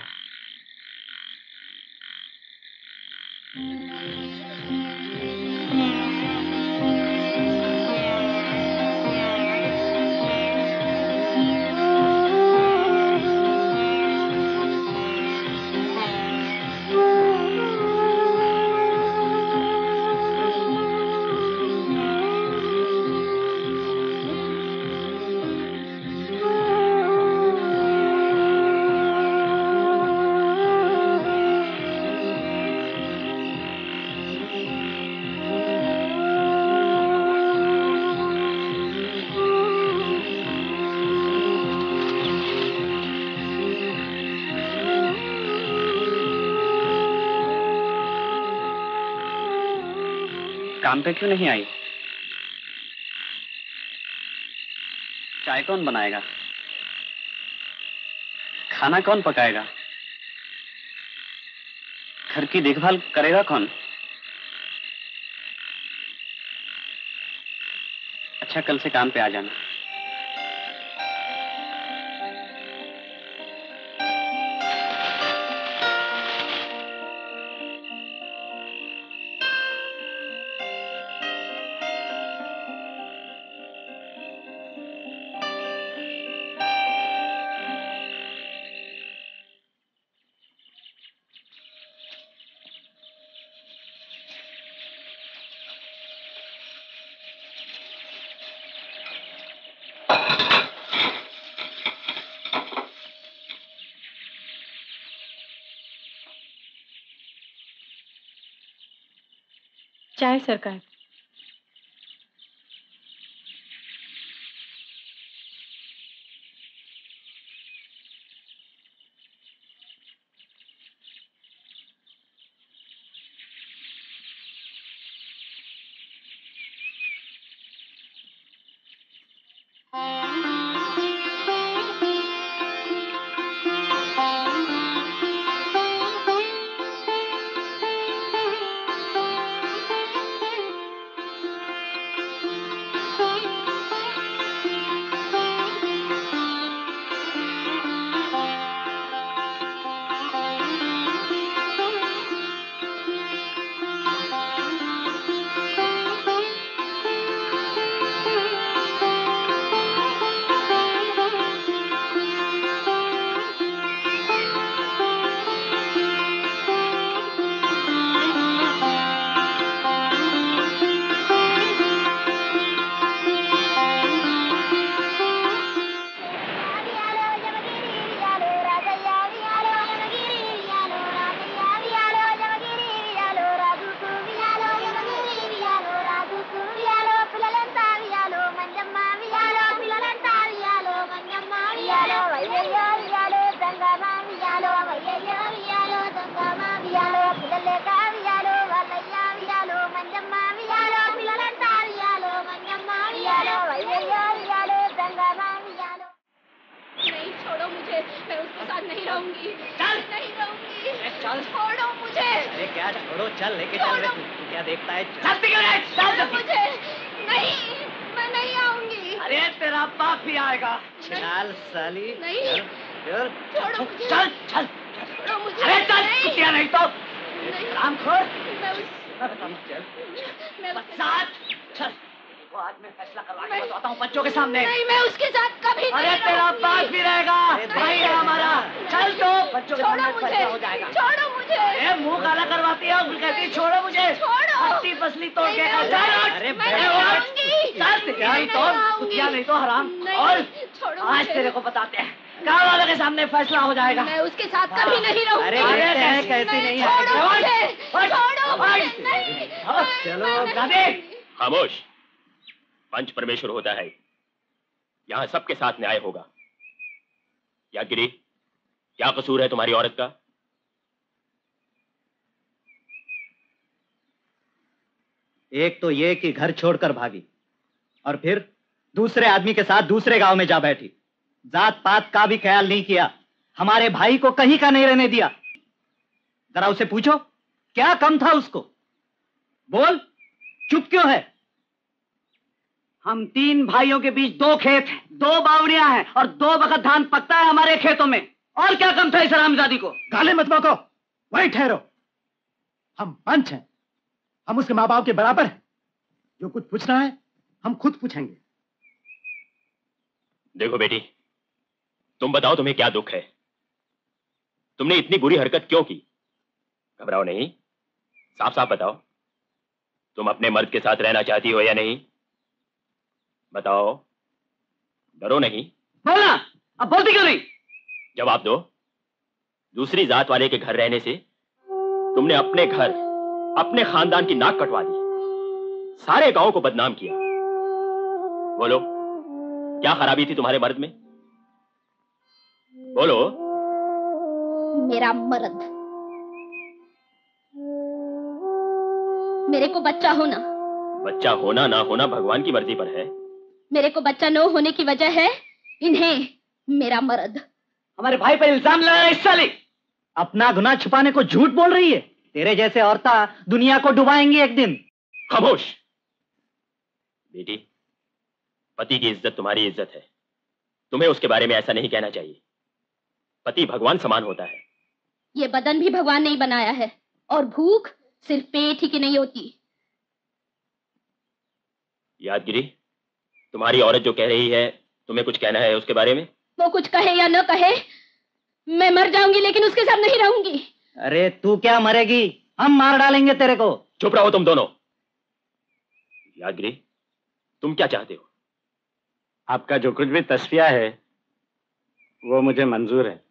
काम पे क्यों नहीं आई? चाय कौन बनाएगा? खाना कौन पकाएगा? घर की देखभाल करेगा कौन? अच्छा, कल से काम पे आ जाना। चाय सरकार। खामोश। पंच परमेश्वर होता है, यहां सबके साथ न्याय होगा। क्या गिरी, क्या कसूर है तुम्हारी औरत का? एक तो ये कि घर छोड़कर भागी और फिर दूसरे आदमी के साथ दूसरे गांव में जा बैठी। जात पात का भी ख्याल नहीं किया, हमारे भाई को कहीं का नहीं रहने दिया। जरा उसे पूछो क्या कम था उसको। बोल, चुप क्यों है? हम 3 भाइयों के बीच 2 खेत हैं, 2 बावड़ियां हैं और 2 बखत धान पकता है हमारे खेतों में। और क्या कम था इस हरामजादी को? गाली मत बको, वहीं ठहरो। हम पंच हैं, हम उसके माँ बाप के बराबर हैं। जो कुछ पूछना है हम खुद पूछेंगे। देखो बेटी, तुम बताओ तुम्हें क्या दुख है? तुमने इतनी बुरी हरकत क्यों की? घबराओ नहीं, साफ साफ बताओ। तुम अपने मर्द के साथ रहना चाहती हो या नहीं? बताओ, डरो नहीं। बोलना, अब बोलती क्यों नहीं? जवाब दो। दूसरी जात वाले के घर रहने से तुमने अपने घर, अपने खानदान की नाक कटवा दी, सारे गांव को बदनाम किया। बोलो, क्या खराबी थी तुम्हारे मर्द में? बोलो। मेरा मर्द, मेरे को बच्चा होना। बच्चा होना ना होना भगवान की मर्जी पर है। मेरे को बच्चा न होने की वजह है इन्हें, मेरा मर्द। हमारे भाई पर इल्जाम लगाया इस साली। अपना गुनाह छुपाने को झूठ बोल रही है। तेरे जैसे औरतें दुनिया को डुबाएंगी एक दिन। खामोश। बेटी, पति की इज्जत तुम्हारी इज्जत है, तुम्हें उसके बारे में ऐसा नहीं कहना चाहिए। पति भगवान समान होता है। ये बदन भी भगवान ने ही बनाया है, और भूख सिर्फ पेट ही की नहीं होती। यादगिरी, तुम्हारी औरत जो कह रही है, तुम्हें कुछ कहना है उसके बारे में? वो कुछ कहे या न कहे, मैं मर जाऊंगी लेकिन उसके साथ नहीं रहूंगी। अरे तू क्या मरेगी, हम मार डालेंगे तेरे को। चुप रहो तुम दोनों। यादगिरी, तुम क्या चाहते हो? आपका जो कुछ भी तस्फिया है वो मुझे मंजूर है।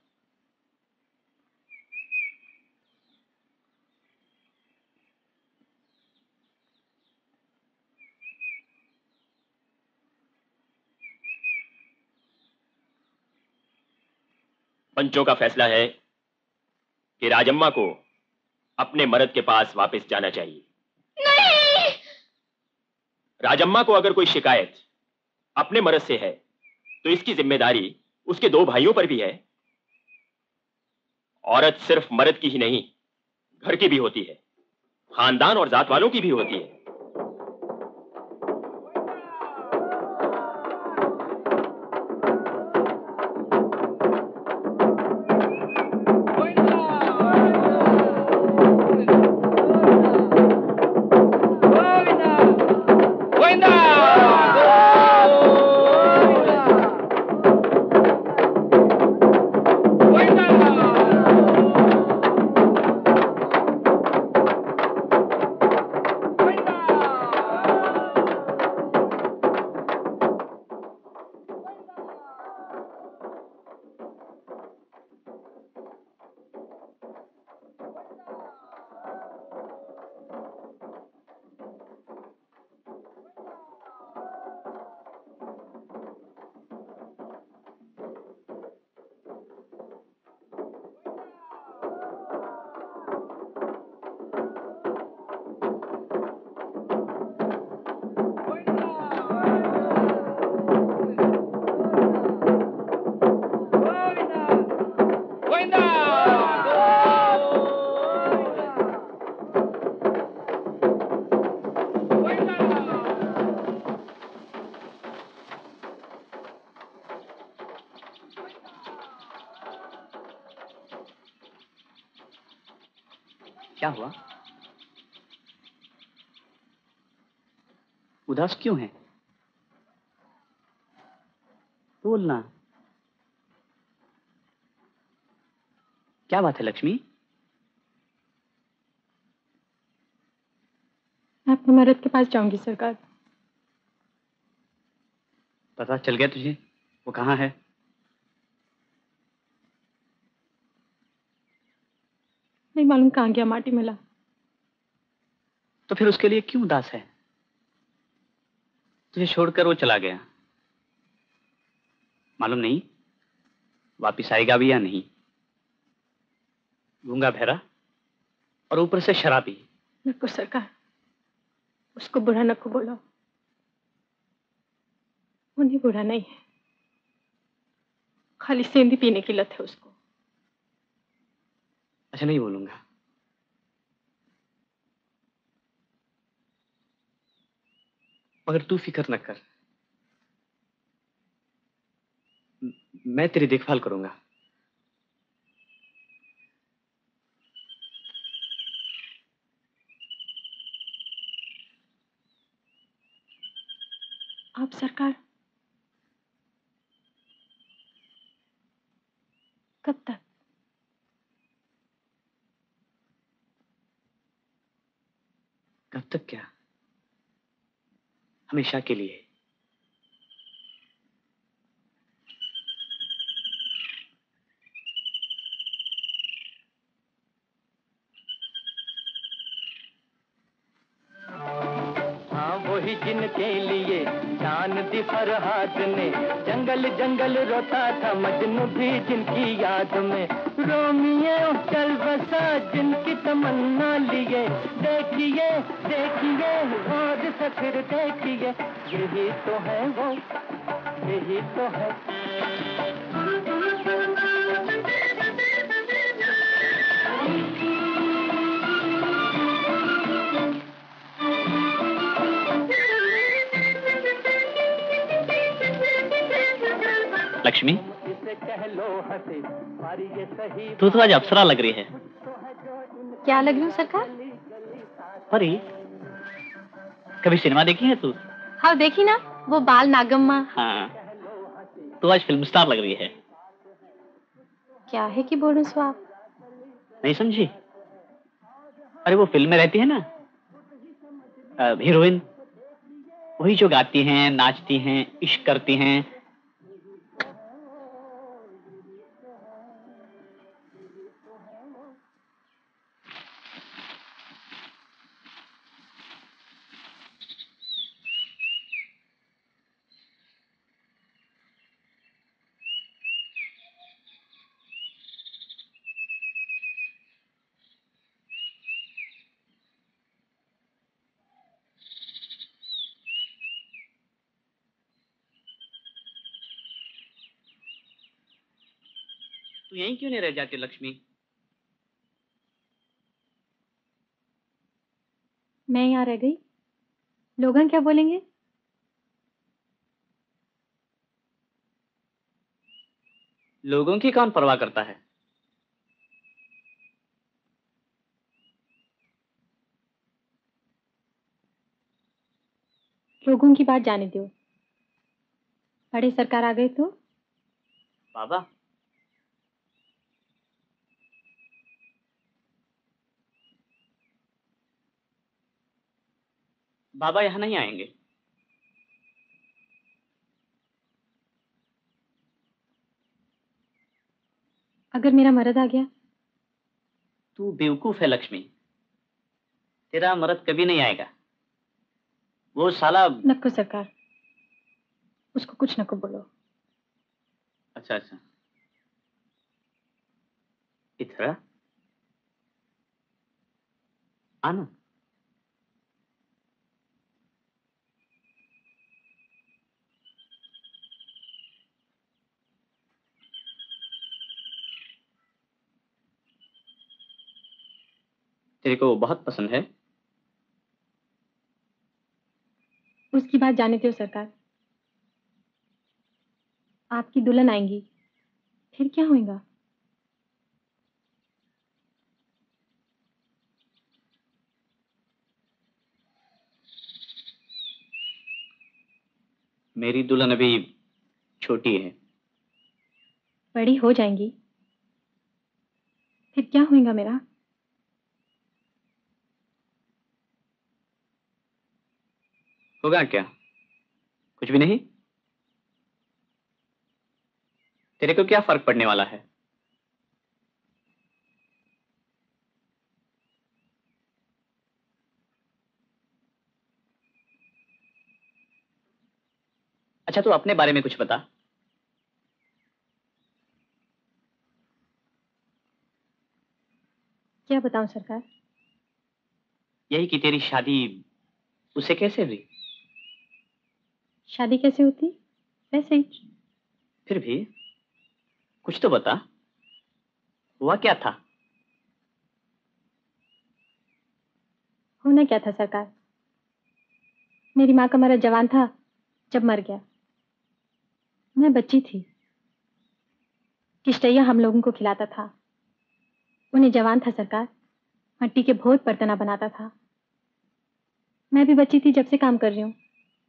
पंचों का फैसला है कि राजम्मा को अपने मर्द के पास वापस जाना चाहिए। नहीं! राजम्मा को अगर कोई शिकायत अपने मर्द से है तो इसकी जिम्मेदारी उसके 2 भाइयों पर भी है। औरत सिर्फ मर्द की ही नहीं, घर की भी होती है, खानदान और जात वालों की भी होती है। क्या हुआ? उदास क्यों है? बोलना। क्या बात है लक्ष्मी? मैं अपने मर्द के पास जाऊंगी सरकार। पता चल गया तुझे वो कहाँ है? नहीं मालूम कहाँ गया, माटी मिला। तो फिर उसके लिए क्यों उदास है? तुझे छोड़कर वो चला गया, मालूम नहीं वापिस आएगा भी या नहीं। गूंगा बहरा और ऊपर से शराबी। नको सरकार, उसको बुरा नको बोलो। वो नहीं बुरा नहीं है, खाली सेंधी पीने की लत है उसको। अच्छा नहीं बोलूंगा। मगर तू फिक्र न कर, मैं तेरी देखभाल करूंगा। आप सरकार कब तक? कब तक क्या, हमेशा के लिए। वही जिनके लिए जान दी फरहाद ने, जंगल जंगल रोता था मजनू भी जिनकी याद में। रोमियो चल बसा जिनकी तमन्ना लिए, देखिए देखिए और से फिर देखिए, यही तो है वो, यही तो है। लक्ष्मी, तू तो आज अप्सरा लग रही है। क्या लग रही हूँ सरकार? परी। कभी सिनेमा देखी है तू? हाँ देखी ना, वो बाल नागम्मा। हाँ, तू आज फिल्म स्टार लग रही है। क्या है कि बोलूं सो आप? नहीं समझी? अरे वो फिल्म में रहती है ना हीरोइन, वही जो गाती हैं, नाचती हैं, इश्क करती हैं। तू यहीं क्यों नहीं रह जाती लक्ष्मी? मैं यहाँ रह गई, लोगन क्या बोलेंगे? लोगों की कौन परवाह करता है? लोगों की बात जाने दो, बड़े सरकार आ गए तो? बाबा, बाबा यहाँ नहीं आएंगे। अगर मेरा मर्द आ गया? तू बेवकूफ है लक्ष्मी, तेरा मर्द कभी नहीं आएगा। वो साला। नको सरकार, उसको कुछ नको बोलो। अच्छा अच्छा, इधर आना। तेरे को बहुत पसंद है? उसकी बात जाने दो सरकार, आपकी दुल्हन आएंगी, फिर क्या होगा? मेरी दुल्हन अभी छोटी है। बड़ी हो जाएंगी, फिर क्या होगा मेरा? होगा क्या? कुछ भी नहीं। तेरे को क्या फर्क पड़ने वाला है? अच्छा, तू अपने बारे में कुछ बता। क्या बताऊं सरकार? यही कि तेरी शादी उससे कैसे हुई? शादी कैसे होती? वैसे ही। फिर भी कुछ तो बता, हुआ क्या था? होना क्या था सरकार? मेरी माँ का मर्द जवान था जब मर गया, मैं बच्ची थी। किश्तैया हम लोगों को खिलाता था। उन्हें जवान था सरकार, मट्टी के बहुत बर्तना बनाता था। मैं भी बच्ची थी जब से काम कर रही हूँ।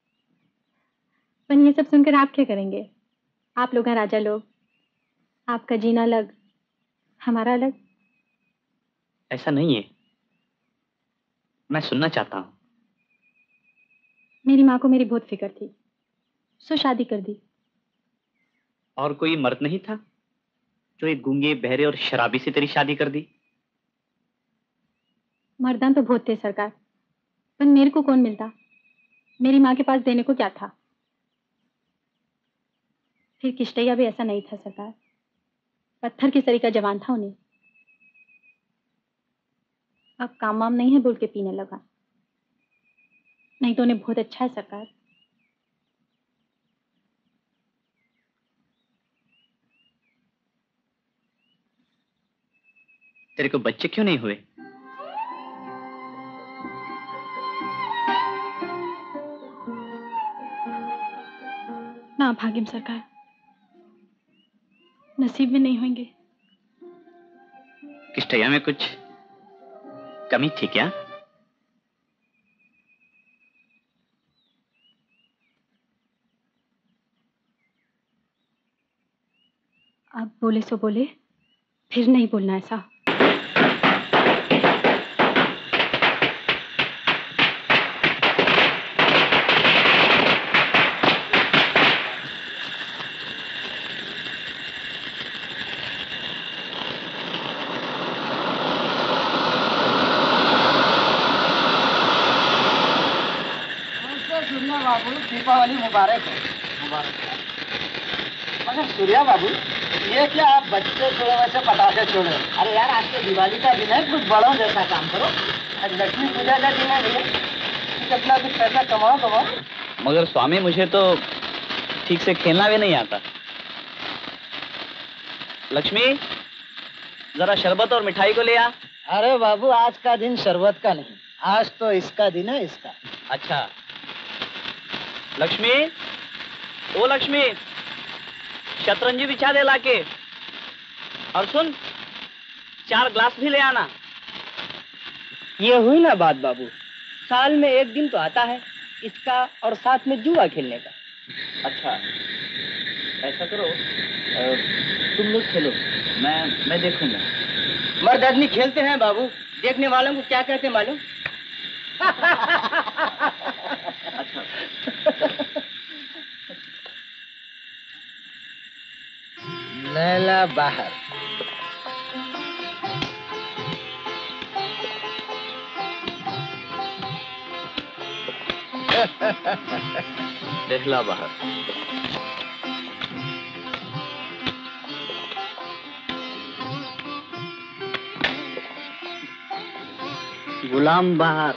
पर ये सब सुनकर आप क्या करेंगे? आप लोग हैं राजा लोग, आपका जीना अलग, हमारा अलग। ऐसा नहीं है, मैं सुनना चाहता हूँ। मेरी माँ को मेरी बहुत फिक्र थी, सो शादी कर दी। और कोई मर्द नहीं था जो एक गूंगे, बहरे और शराबी से तेरी शादी कर दी? मर्दान तो बहुत थे सरकार, पर मेरे को कौन मिलता? मेरी माँ के पास देने को क्या था? फिर किश्तैया भी ऐसा नहीं था सरकार, पत्थर की सरी का जवान था उन्हें। अब काम वाम नहीं है बोल के पीने लगा, नहीं तो उन्हें बहुत अच्छा है सरकार। तेरे को बच्चे क्यों नहीं हुए? ना भाग्यम सरकार, नसीब में नहीं होंगे। किश्तैया में कुछ कमी थी क्या? आप बोले सो बोले, फिर नहीं बोलना ऐसा। बाबू दीपावली मुबारक है। मुबारक। मगर सूर्या बाबू, ये क्या आप बच्चे छोड़े वैसे पटाखे छोड़े? अरे यार, आज तो दिवाली का दिन है, कुछ बड़ों जैसा काम करो। आज लक्ष्मी पूजा का दिन है भैया, कुछ अपना कुछ पैसा कमाओ। मगर स्वामी, मुझे तो ठीक से खेलना भी नहीं आता। लक्ष्मी, जरा शरबत और मिठाई को ले आ। अरे बाबू, आज का दिन शरबत का नहीं, आज तो इसका दिन है, इसका। अच्छा। लक्ष्मी, ओ लक्ष्मी, शतरंजी बिछा दे लाके। और सुन, 4 ग्लास भी ले आना। ये हुई ना बात बाबू, साल में एक दिन तो आता है इसका, और साथ में जुआ खेलने का। अच्छा, ऐसा करो, तुम लोग खेलो, मैं देखूंगा। मर्द आदमी खेलते हैं बाबू, देखने वालों को क्या कहते मालूम? अच्छा। लैला बाहर। लैला बाहर। गुलाम बाहर।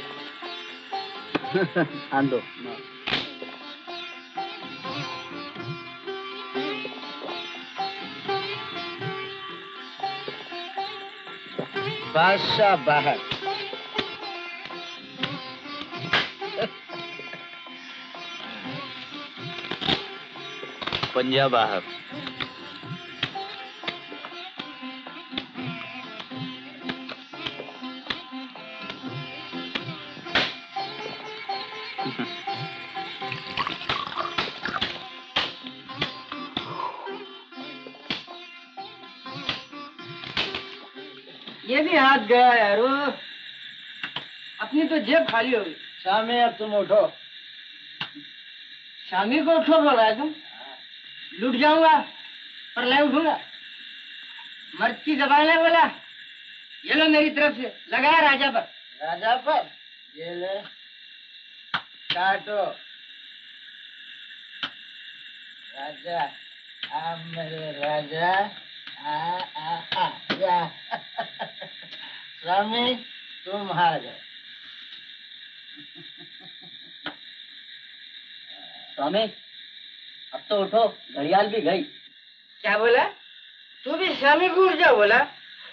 आंदो। बादशाह बाहर। पंजा बाहर। ये भी हाथ गया यारो, अपनी तो जेब खाली होगी। शामी, अब तुम उठो। शामी को उठो बोल रहा है तुम? लुट जाऊंगा पर नहीं उठूंगा। मर्द की जबान है बोला। ये लो मेरी तरफ से, लगाया राजा पर। राजा पर? ये ले, काटो। राजा, आ मेरे राजा, आ जा। स्वामी, तुम हार गए। स्वामी, अब तो उठो, घड़ियाल भी गई। क्या बोला? तू भी स्वामी को उठ जा बोला?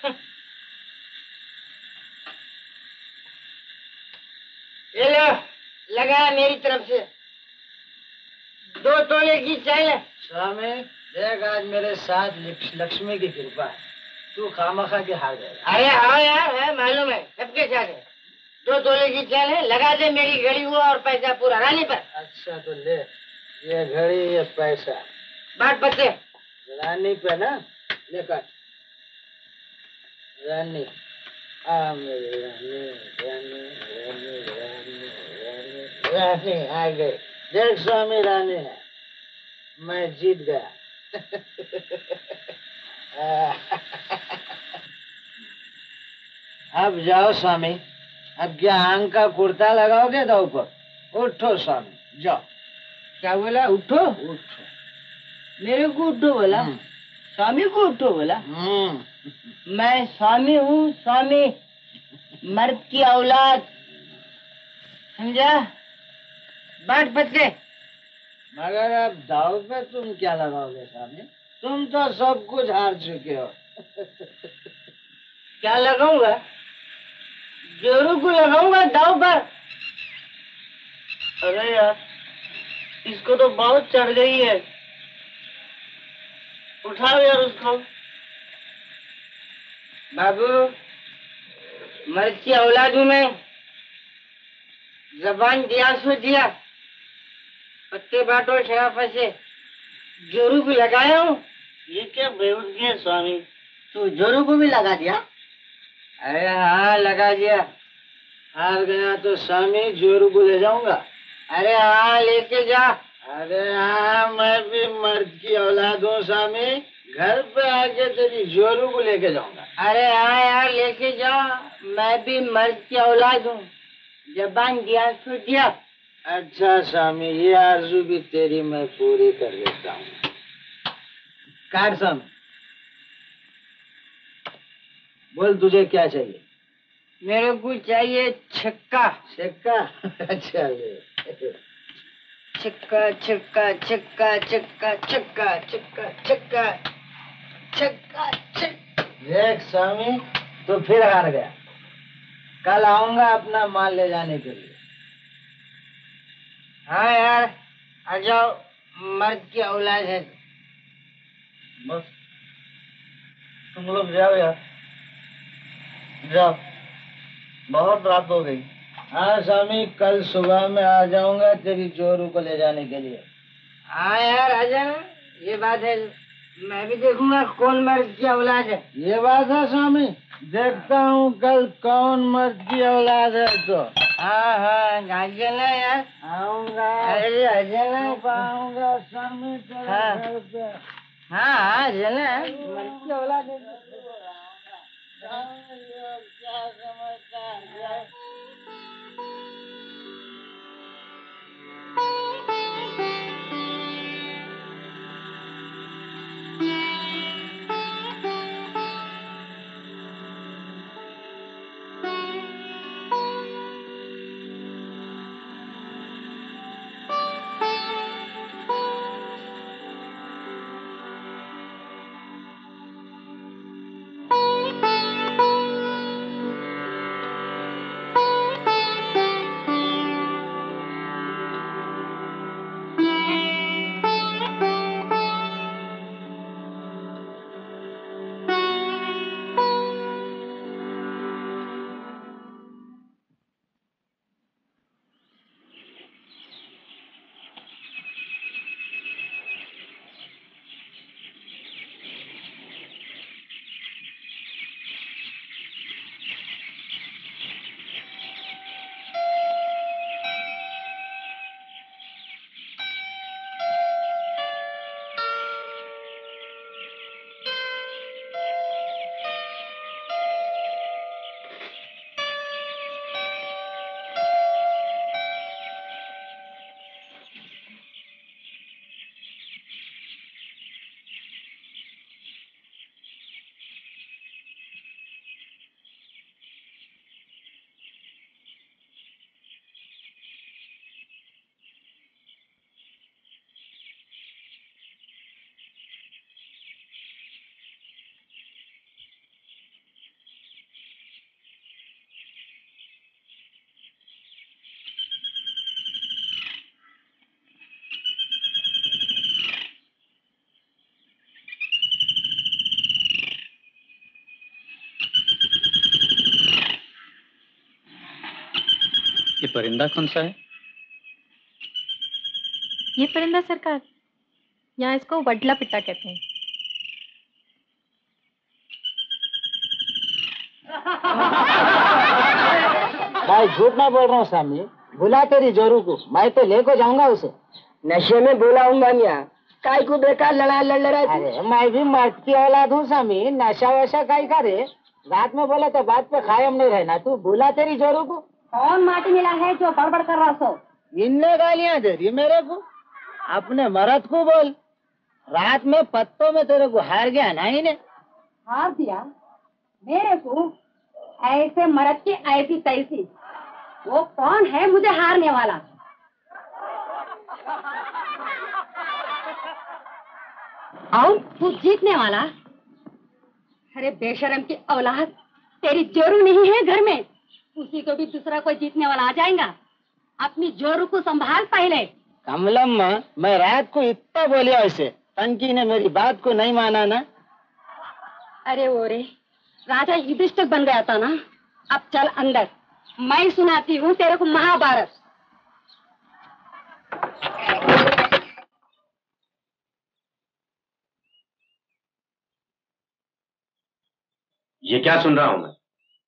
ये लो, लगाया मेरी तरफ से। 2 तोले की चाय। स्वामी, देख आज मेरे साथ लक्ष्मी की कृपा है, तू खामखा के हार जाएगा। अरे हाँ यार, है मालूम है, सबके साथ है। 2 तोले की चैन है, लगा दे मेरी घड़ी हुआ और पैसा पूरा रानी पर। अच्छा तो ले, ये घड़ी ये पैसा। बांट बच्चे। रानी पे ना, लेकर रानी आ मेरी रानी रानी रानी रानी रानी रानी आ गई। देख स्वामी रानी है, मैं जीत गया। अब जाओ स्वामी, अब क्या आंग का कुर्ता लगाओगे दाव पर? उठो स्वामी, जाओ। क्या बोला? उठो? उठो। मेरे को उठो बोला? स्वामी को उठो बोला? मैं स्वामी हूँ, स्वामी, मर्द की औलाद, समझा? बांट बच्चे। मगर अब दाव पे तुम क्या लगाओगे स्वामी? तुम तो सब कुछ हार चुके हो। क्या लगाऊंगा? जोरू को लगाऊंगा दाव पर। अरे यार, इसको तो बहुत चढ़ गई है, उठाओ यार उसको। बाबू, मर्द की औलाद हूं मैं, जबान दिया सो दिया, पत्ते बांटो शराफत से, जोरू को लगाया हूँ। ये क्या बेवकूफी है स्वामी, तू जोरू को भी लगा दिया? अरे हाँ लगा दिया। हार गया तो स्वामी जोरू को ले जाऊंगा। अरे हाँ लेके जा। अरे हाँ मैं भी मर्द की औलाद हूँ स्वामी, घर पे आके तेरी जोरू को लेके जाऊंगा। अरे हाँ यार लेके जा, मैं भी मर्द की औलाद हूँ, जबान दिया सो दिया। अच्छा स्वामी, ये आरज़ू भी तेरी मैं पूरी कर देता हूँ। काट स्वामी, बोल तुझे क्या चाहिए? मेरे को चाहिए छक्का। छक्का? अच्छा ले। छक्का छक्का छक्का छक्का छक्का छक्का छक्का छक्का छक्का। देख स्वामी, तो फिर हार गया। कल आऊंगा अपना माल ले जाने के लिए। हाँ यार आ जाओ, मर्द की औलाद है। बस तुम लोग जाओ यार, जाओ, बहुत रात हो गई। हाँ स्वामी, कल सुबह में आ जाऊंगा तेरी जोरू को ले जाने के लिए। हाँ यार आ जाना, ये बात है, मैं भी देखूंगा कौन मर्द की औलाद है। ये बात है स्वामी, देखता हूँ कल कौन मर्द की औलाद है तो। हाँ हाँ आ जाना यार। आऊंगा। अरे आ जाना। आऊंगा स्वामी तेरे घर पे। हाँ हाँ आ जाना, मर्द की औलाद है। क्या समझता है? ये परिंदा कौन सा है? ये परिंदा सरकार, यहाँ इसको वडला पिट्टा कहते हैं। भाई झूठ ना बोल रहा हूँ स्वामी, बुला तेरी जोरू को, मैं तो लेको जाऊंगा उसे। नशे में बुलाऊंगा मियाँ, काय को बेकार लड़ रहा है। अरे मैं भी मर्द की औलाद हूँ स्वामी, नशा वशा काय करे, रात में बोला तो बात पे कायम नहीं रहना। तू बुला तेरी जोरू को। कौन माटी मिला है जो बड़बड़ कर रहा सो? इनने गालियां दे रही मेरे को, अपने मर्द को बोल। रात में पत्तों में तेरे को हार गया ना इन्हें। हार दिया मेरे को? ऐसे मर्द की ऐसी तैसी, वो कौन है मुझे हारने वाला? और तू जीतने वाला? अरे बेशरम की औलाद, तेरी जोरू नहीं है घर में, उसी को भी दूसरा कोई जीतने वाला आ जाएगा। अपनी जोरू को संभाल पहले। कमलम्मा, मैं रात को इतना बोलिया ऐसे, टंकी ने मेरी बात को नहीं माना ना। अरे वो रे, राजा युधिष्ठिर बन गया था ना। अब चल अंदर, मैं सुनाती हूँ तेरे को महाभारत। ये क्या सुन रहा हूं मैं?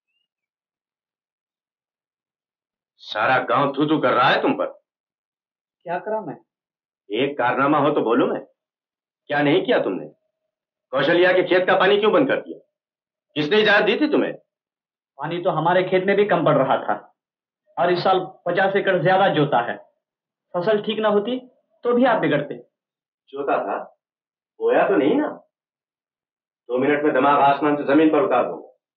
सारा गांव थू थू कर रहा है तुम पर। क्या करा मैं? एक कारनामा हो तो बोलो। मैं क्या नहीं किया तुमने? कौशल्या के खेत का पानी क्यों बंद कर दिया? किसने इजाजत दी थी तुम्हें? पानी तो हमारे खेत में भी कम पड़ रहा था, और इस साल 50 एकड़ ज्यादा जोता है। फसल ठीक ना होती तो भी आप बिगड़ते। जोता था, बोया तो नहीं ना? 2 मिनट में दिमाग आसमान से जमीन पर उतार दो।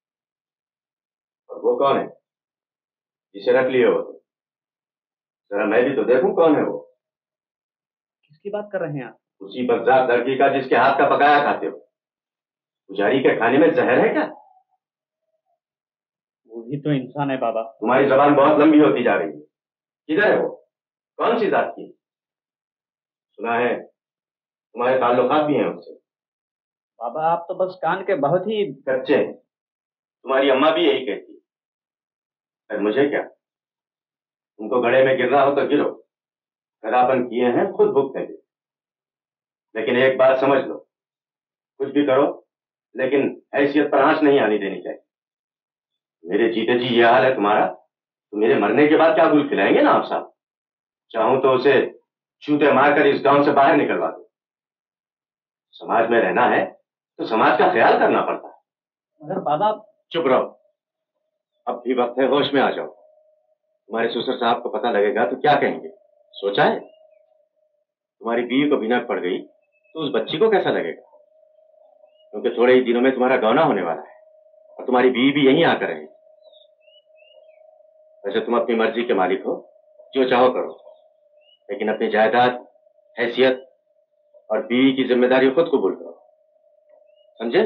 और वो कौन है जिसे रख लिए हो? जरा मैं भी तो देखूं कौन है वो। किसकी बात कर रहे हैं आप? उसी बदजात लड़की का जिसके हाथ का पकाया खाते हो। पुजारी के खाने में जहर है क्या? वो भी तो इंसान है बाबा। तुम्हारी जबान बहुत लंबी होती जा रही है। किधर है वो? कौन सी जात की? सुना है तुम्हारे ताल्लुकात भी हैं उससे। बाबा आप तो बस कान के बहुत ही कच्चे हैं। तुम्हारी अम्मा भी यही कहती है। पर मुझे क्या, तुमको गड़े में गिरना हो तो गिरो, खराबन किए हैं खुद भुगतेंगे। लेकिन एक बात समझ लो, कुछ भी करो लेकिन हैसियत पर आंच नहीं आनी देनी चाहिए। मेरे जीते जी ये हाल है तुम्हारा, तो मेरे मरने के बाद क्या गुल खिलाएंगे ना आप साहब? चाहूं तो उसे चूते मारकर इस गांव से बाहर निकलवा दो। समाज में रहना है तो समाज का ख्याल करना पड़ता है। मगर बाबा चुप रहो, अब भी वक्त है, होश में आ जाओ। तुम्हारे ससुर साहब को पता लगेगा तो क्या कहेंगे? सोचा है? तुम्हारी बीवी को भीनक पड़ गई तो उस बच्ची को कैसा लगेगा? क्योंकि थोड़े ही दिनों में तुम्हारा गौना होने वाला है और तुम्हारी बीवी भी यहीं आकर रहेगी। वैसे तुम अपनी मर्जी के मालिक हो, जो चाहो करो, लेकिन अपनी जायदाद, हैसियत और बीवी की जिम्मेदारी खुद कबूल करो, समझे?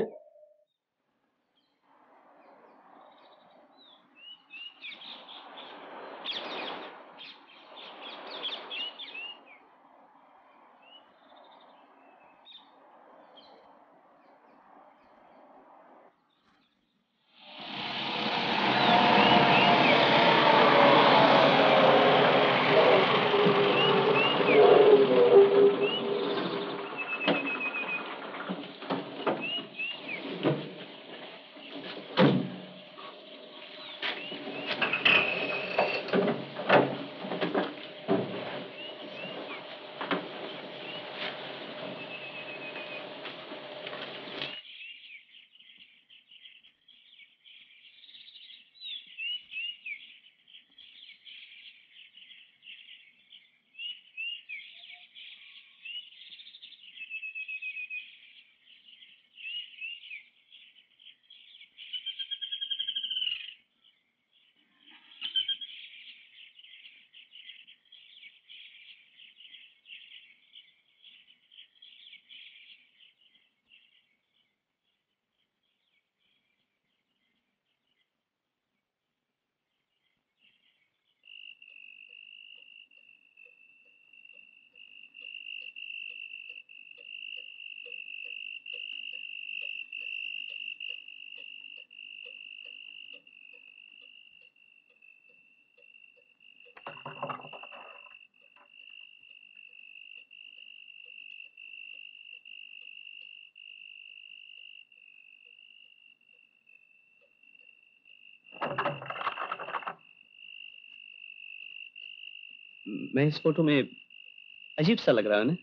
मैं इस फोटो में अजीब सा लग रहा है ना?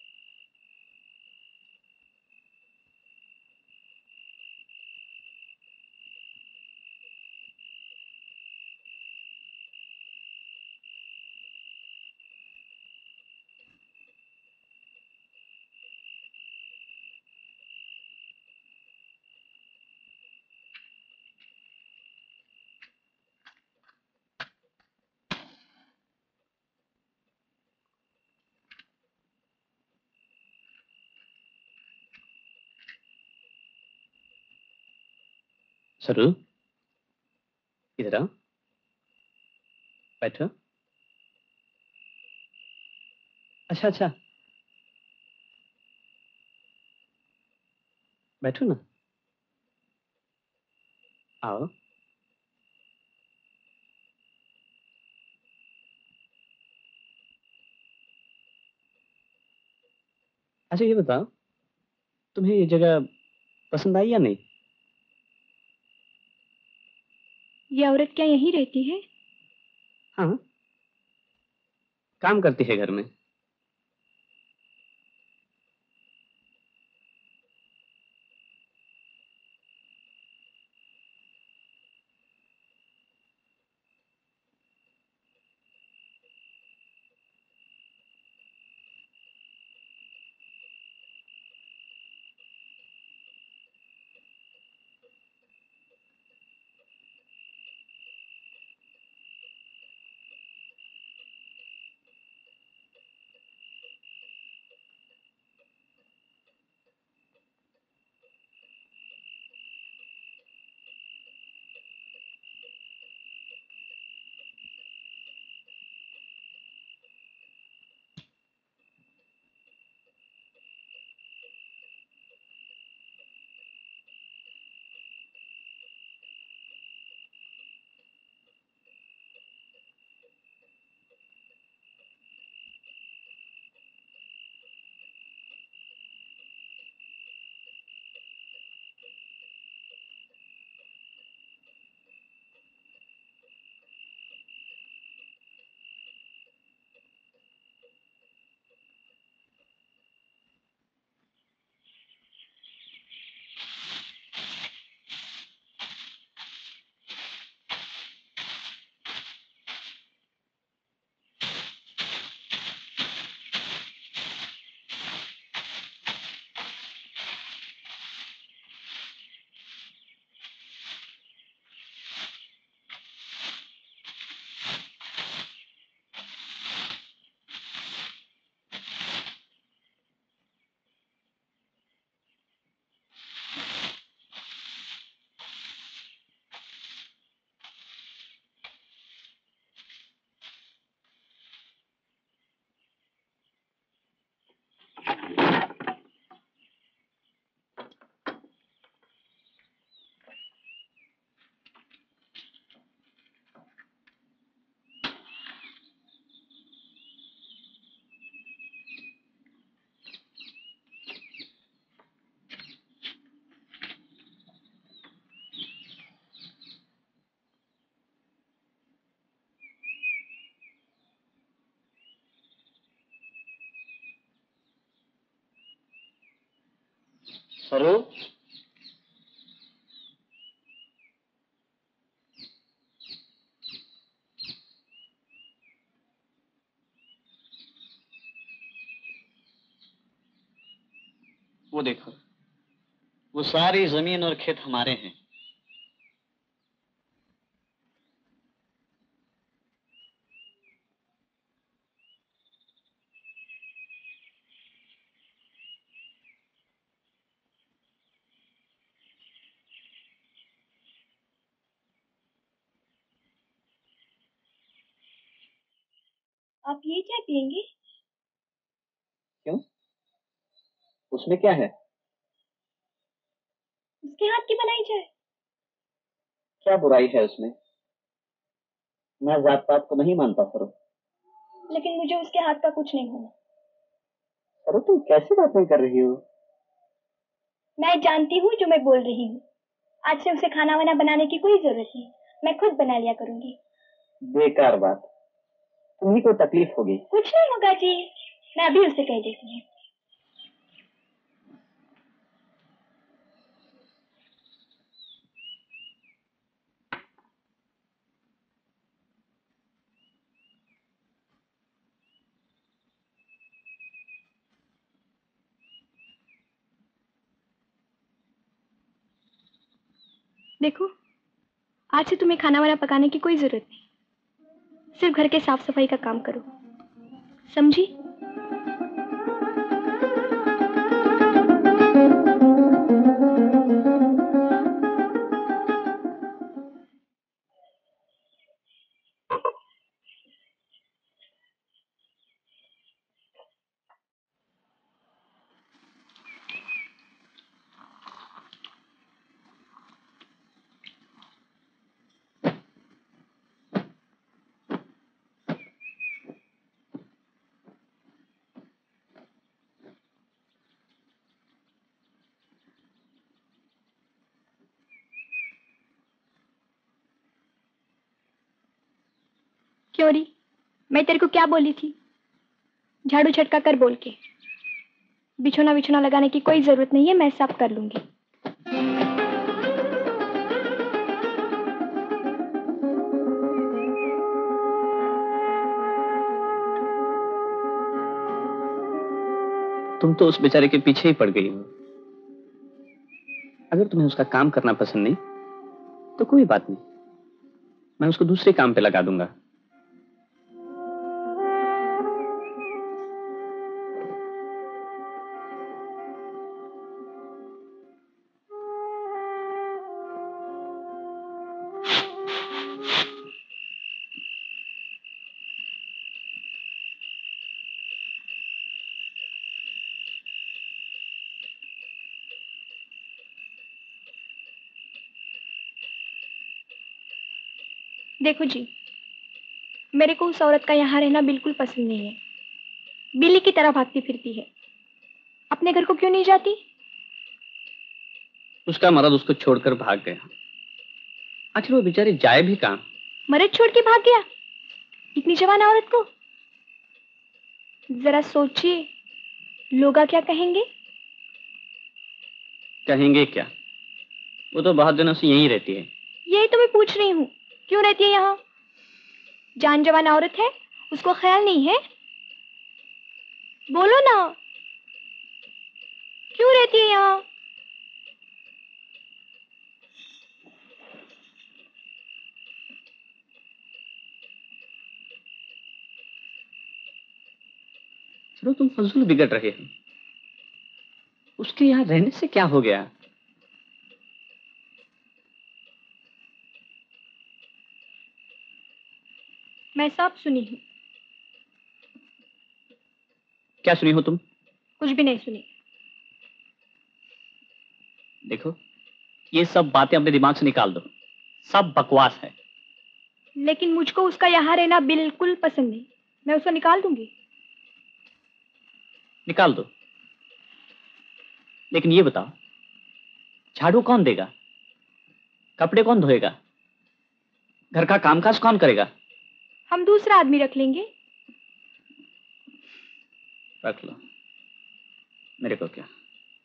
सरू, इधर आओ, बैठो। अच्छा अच्छा, बैठो ना, आओ। अच्छा ये बताओ, तुम्हें ये जगह पसंद आई या नहीं? ये औरत क्या यहीं रहती है? हाँ, काम करती है घर में। सरू, वो देखो, वो सारी जमीन और खेत हमारे हैं। आप ये चाय पियेंगे? क्यों? उसमें क्या है? उसके हाथ की बनाई चाय। क्या बुराई है उसमें? मैं जात पात को नहीं मानता सरू। लेकिन मुझे उसके हाथ का कुछ नहीं होना। सरू, तुम कैसी बातें कर रही हो? मैं जानती हूँ जो मैं बोल रही हूँ। आज से उसे खाना वाना बनाने की कोई जरूरत नहीं, मैं खुद बना लिया करूंगी। बेकार बात। तुम्हें को तकलीफ होगी। कुछ नहीं होगा जी, मैं अभी उससे कह देती हूँ। देखो, आज से तुम्हें खाना वाना पकाने की कोई जरूरत नहीं, सिर्फ घर के साफ सफाई का काम करो, समझी? क्यों री, मैं तेरे को क्या बोली थी? झाड़ू छटका कर बोल के। बिछोना बिछोना लगाने की कोई जरूरत नहीं है, मैं सब कर लूंगी। तुम तो उस बेचारे के पीछे ही पड़ गई हो। अगर तुम्हें उसका काम करना पसंद नहीं तो कोई बात नहीं, मैं उसको दूसरे काम पे लगा दूंगा। देखो जी, मेरे को उस औरत का यहाँ रहना बिल्कुल पसंद नहीं है। बिल्ली की तरह भागती फिरती है। अपने घर को क्यों नहीं जाती? उसका मर्द उसको छोड़कर भाग गया। आखिर वो बेचारी जाए भी कहाँ? मर्द छोड़ के भाग गया इतनी जवान औरत को? जरा सोचिए, लोग क्या कहेंगे? कहेंगे क्या, वो तो बहुत दिनों से यहीं रहती है। यही तो मैं पूछ रही हूँ, क्यों रहती है यहाँ? जान जवान औरत है, उसको ख्याल नहीं है? बोलो ना, क्यों रहती है यहाँ? चलो, तुम फजूल बिगड़ रहे हो। उसके यहाँ रहने से क्या हो गया? मैं सब सुनी हूँ। क्या सुनी हो तुम? कुछ भी नहीं सुनी। देखो, ये सब बातें अपने दिमाग से निकाल दो, सब बकवास है। लेकिन मुझको उसका यहाँ रहना बिल्कुल पसंद नहीं, मैं उसको निकाल दूंगी। निकाल दो, लेकिन ये बताओ, झाड़ू कौन देगा? कपड़े कौन धोएगा? घर का कामकाज कौन करेगा? हम दूसरा आदमी रख लेंगे। रख लो, मेरे को क्या।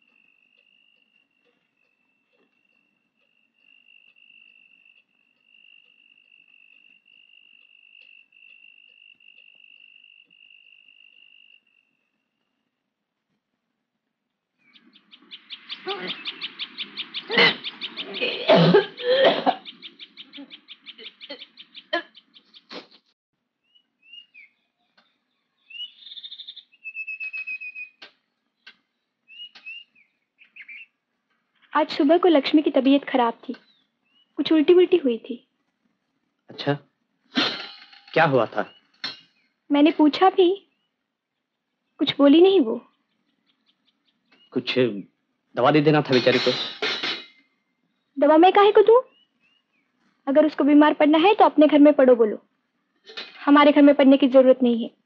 आज सुबह को लक्ष्मी की तबीयत खराब थी, कुछ उल्टी उल्टी हुई थी। अच्छा, क्या हुआ था? मैंने पूछा भी, कुछ बोली नहीं वो। कुछ दवा दे देना था बेचारी को। दवा मैं काहे को दूं? अगर उसको बीमार पड़ना है तो अपने घर में पड़ो बोलो, हमारे घर में पड़ने की जरूरत नहीं है।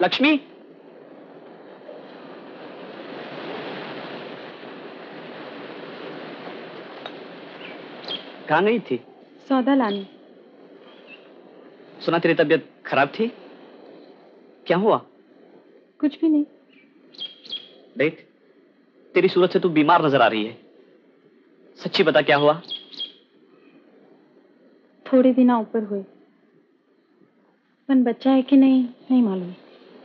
लक्ष्मी, कहाँ गई थी? सौदा लाने। सुना तेरी तबीयत खराब थी, क्या हुआ? कुछ भी नहीं। देख, तेरी सूरत से तू बीमार नजर आ रही है, सच्ची बता क्या हुआ? थोड़े दिन ऊपर हुए, पर बच्चा है कि नहीं नहीं मालूम।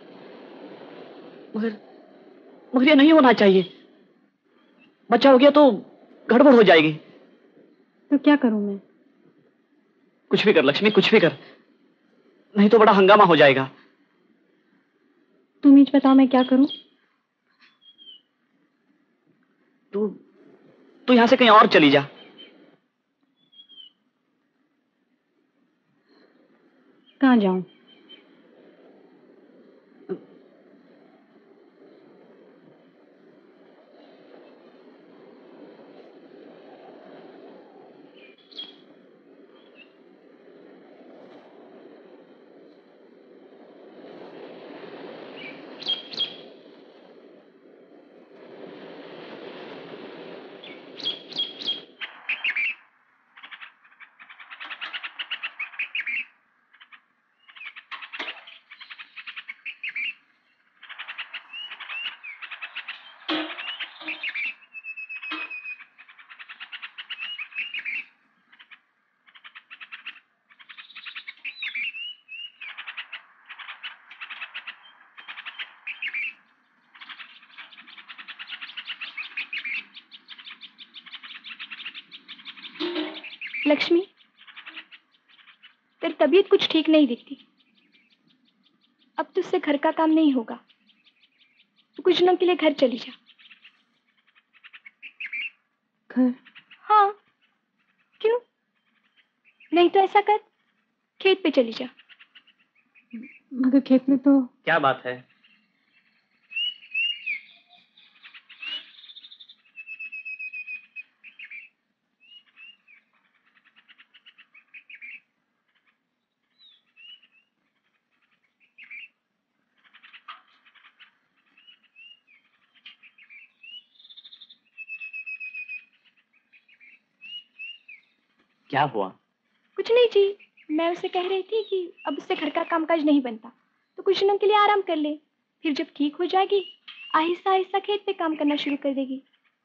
मगर ये नहीं होना चाहिए, बच्चा हो गया तो गड़बड़ हो जाएगी। तो क्या करूं मैं? कुछ भी कर लक्ष्मी, कुछ भी कर, नहीं तो बड़ा हंगामा हो जाएगा। तुम ही बताओ मैं क्या करूं? तू यहां से कहीं और चली जा। कहाँ जाऊं? लक्ष्मी, तेरी तबीयत कुछ ठीक नहीं दिखती। अब तुझसे घर का काम नहीं होगा, तो कुछ दिनों के लिए घर चली जा। घर? हाँ, क्यों? नहीं तो ऐसा कर, खेत पे चली जा। मगर खेत में तो... क्या बात है? क्या हुआ? कुछ नहीं जी, मैं उसे कह रही थी कि अब उससे घर का कामकाज नहीं बनता, तो कुछ दिनों के लिए आराम कर ले, फिर जब ठीक हो जाएगी आहिस्ता आहिस्ता खेत पे काम करना शुरू कर देगी।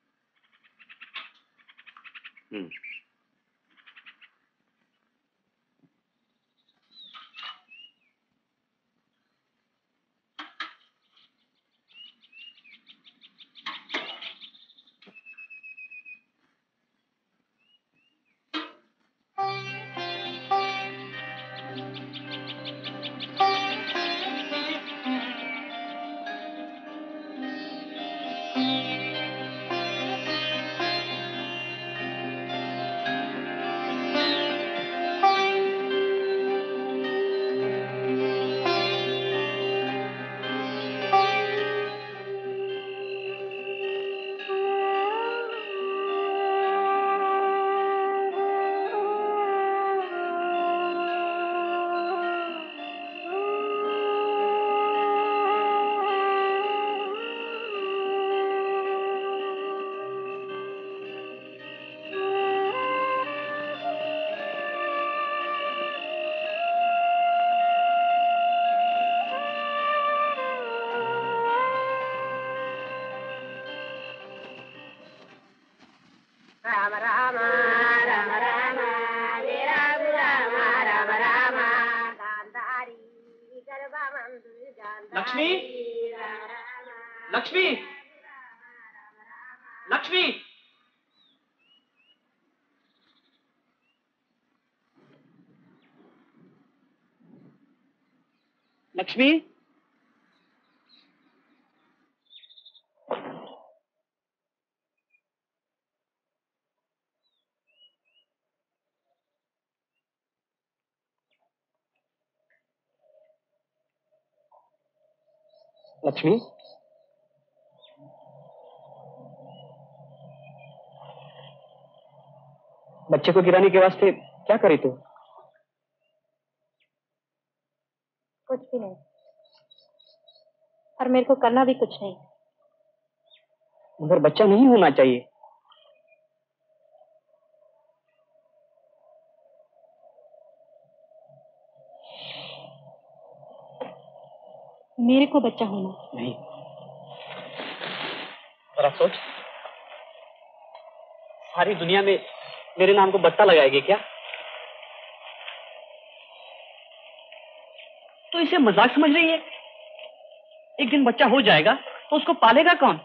लक्ष्मी, लक्ष्मी, लक्ष्मी, लक्ष्मी, लक्ष्मी, बच्चे को गिराने के वास्ते क्या करी तू? कुछ भी नहीं। और मेरे को करना भी कुछ नहीं। मगर बच्चा नहीं होना चाहिए। मेरे को बच्चा होना नहीं। जरा सोच, सारी दुनिया में मेरे नाम को बट्टा लगाएगी क्या? तो इसे मजाक समझ रही है? एक दिन बच्चा हो जाएगा तो उसको पालेगा कौन?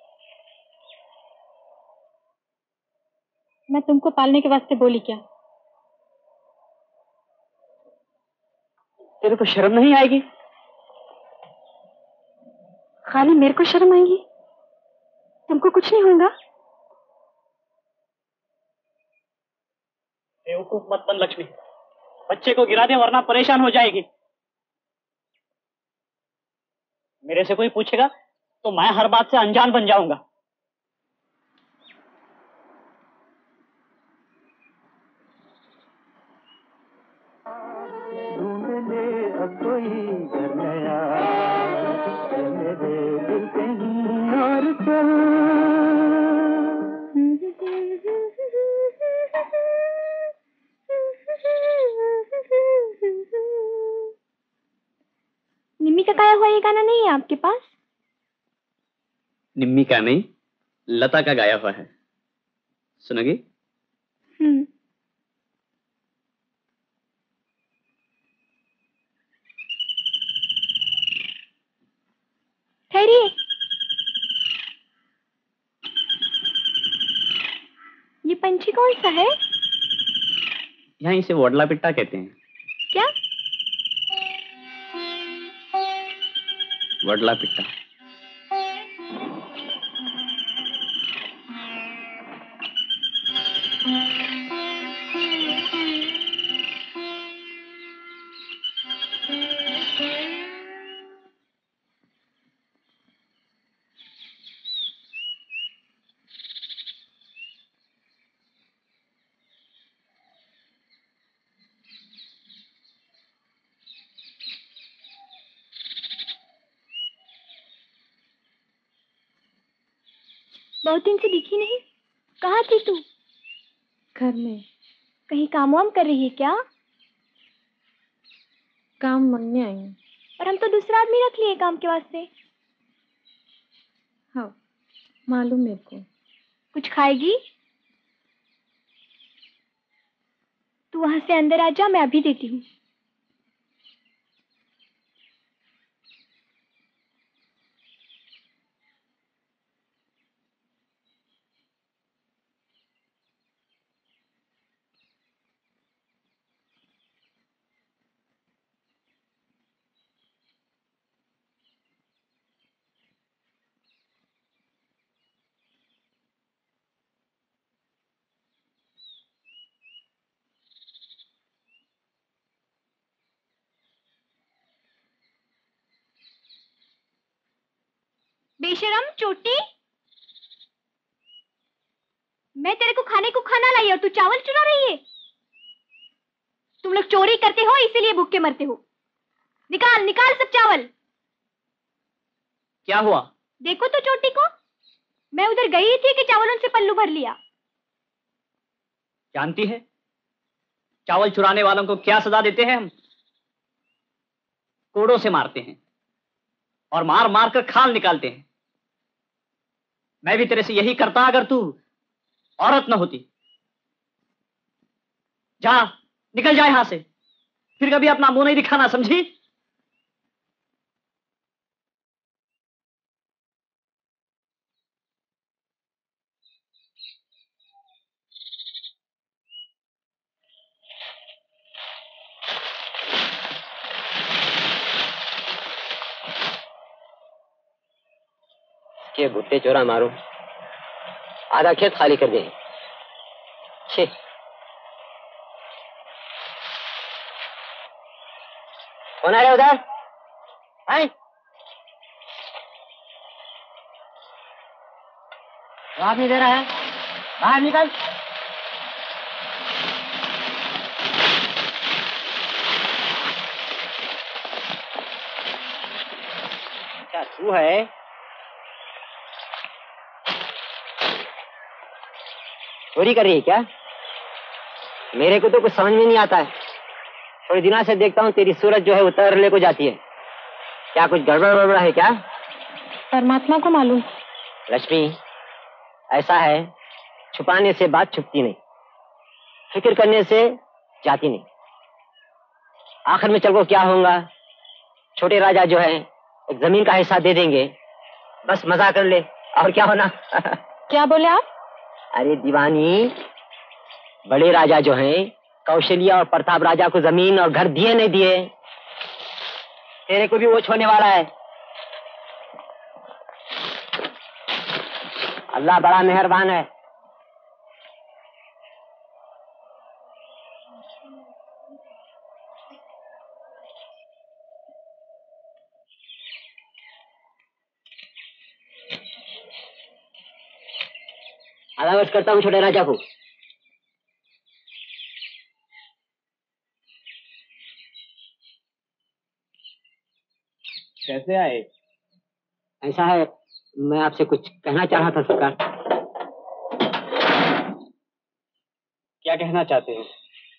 मैं तुमको पालने के वास्ते बोली क्या? तेरे को शर्म नहीं आएगी? खाली मेरे को शर्म आएगी, तुमको कुछ नहीं होगा? बेवकूफ मत बन लक्ष्मी, बच्चे को गिरा दे वरना परेशान हो जाएगी। मेरे से कोई पूछेगा तो मैं हर बात से अनजान बन जाऊंगा। ढूंढ ले अब कोई घर नया, मेरे दिल कहीं और चल। निम्मी का गाया हुआ ये गाना नहीं है आपके पास? निम्मी का नहीं, लता का गाया हुआ है, सुनोगी? ठहरिए, ये पंछी कौन सा है? यहाँ इसे वडला पिट्टा कहते हैं। क्या? वडला पिट्टा। बहुत दिन से दिखी नहीं, कहाँ थी तू? घर में। कहीं काम वाम कर रही है क्या? काम मांगने आई हूँ। और हम तो दूसरा आदमी रख लिए काम के वास्ते। हाँ मालूम मेरे को। कुछ खाएगी? तू वहां से अंदर आ जा, मैं अभी देती हूँ। बेशरम चोटी, मैं तेरे को खाने को खाना लाई और तू चावल चुरा रही है। तुम लोग चोरी करते हो इसीलिए भूखे मरते हो। निकाल निकाल सब चावल। क्या हुआ? देखो तो चोटी को, मैं उधर गई थी कि चावलों से पल्लू भर लिया। जानती है चावल चुराने वालों को क्या सजा देते हैं हम? कोड़ों से मारते हैं और मार मार कर खाल निकालते हैं। मैं भी तेरे से यही करता अगर तू औरत न होती। जा, निकल जा यहां से, फिर कभी अपना मुंह नहीं दिखाना, समझी? के भुट्टे चोरा मारो, आधा खेत खाली कर दे। छी, कौन आ रहा है उधर? हैं? जवाब नहीं दे रहा है, बाहर निकल। क्या तू है? चोरी कर रही है क्या? मेरे को तो कुछ समझ में नहीं आता है। थोड़े दिनों से देखता हूँ तेरी सूरत जो है उतर ले को जाती है। क्या कुछ गड़बड़ वड़बड़ है क्या? परमात्मा को मालूम। लक्ष्मी, ऐसा है, छुपाने से बात छुपती नहीं, फिक्र करने से जाती नहीं। आखिर में चल को क्या होगा? छोटे राजा जो है एक जमीन का हिस्सा दे देंगे, बस मजा कर ले, और क्या होना। क्या बोले आप? अरे दीवानी, बड़े राजा जो हैं कौशल्या और प्रताप राजा को जमीन और घर दिए नहीं दिए, तेरे को भी वो छोड़ने वाला है। अल्लाह बड़ा मेहरबान है। आवाज करता हूँ छोटे राजा को। कैसे आए? ऐसा है, मैं आपसे कुछ कहना चाह रहा था सरकार। क्या कहना चाहते हैं?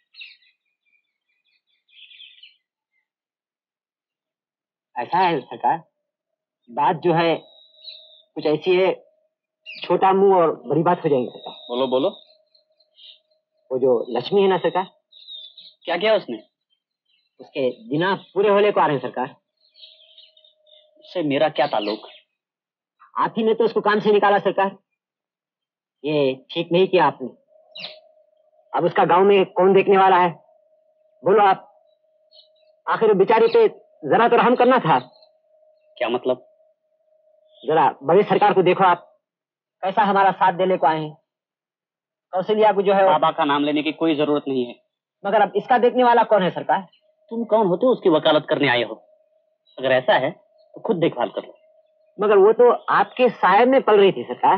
ऐसा है सरकार, बात जो है कुछ ऐसी है, छोटा मुंह और बड़ी बात हो जाएगी सरकार। बोलो बोलो। वो जो लक्ष्मी है ना सरकार, क्या किया उसने? उसके दिना पूरे होने को आ रहे हैं सरकार। उससे मेरा क्या ताल्लुक? आप ही ने तो उसको काम से निकाला सरकार। ये ठीक नहीं किया आपने। अब उसका गांव में कौन देखने वाला है? बोलो आप। आखिर बेचारे पे जरा तो रहम करना था। क्या मतलब? जरा बड़ी सरकार को देखो आप, कैसा हमारा साथ देने को आए हैं। कौशल्या को जो है बाबा का नाम लेने की कोई जरूरत नहीं है। मगर अब इसका देखने वाला कौन है सरकार? तुम कौन होते हो उसकी वकालत करने आए हो? अगर ऐसा है तो खुद देखभाल कर लो। मगर वो तो आपके साय में पल रही थी सरकार।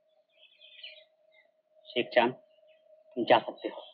शेख चांद, तुम जा सकते हो।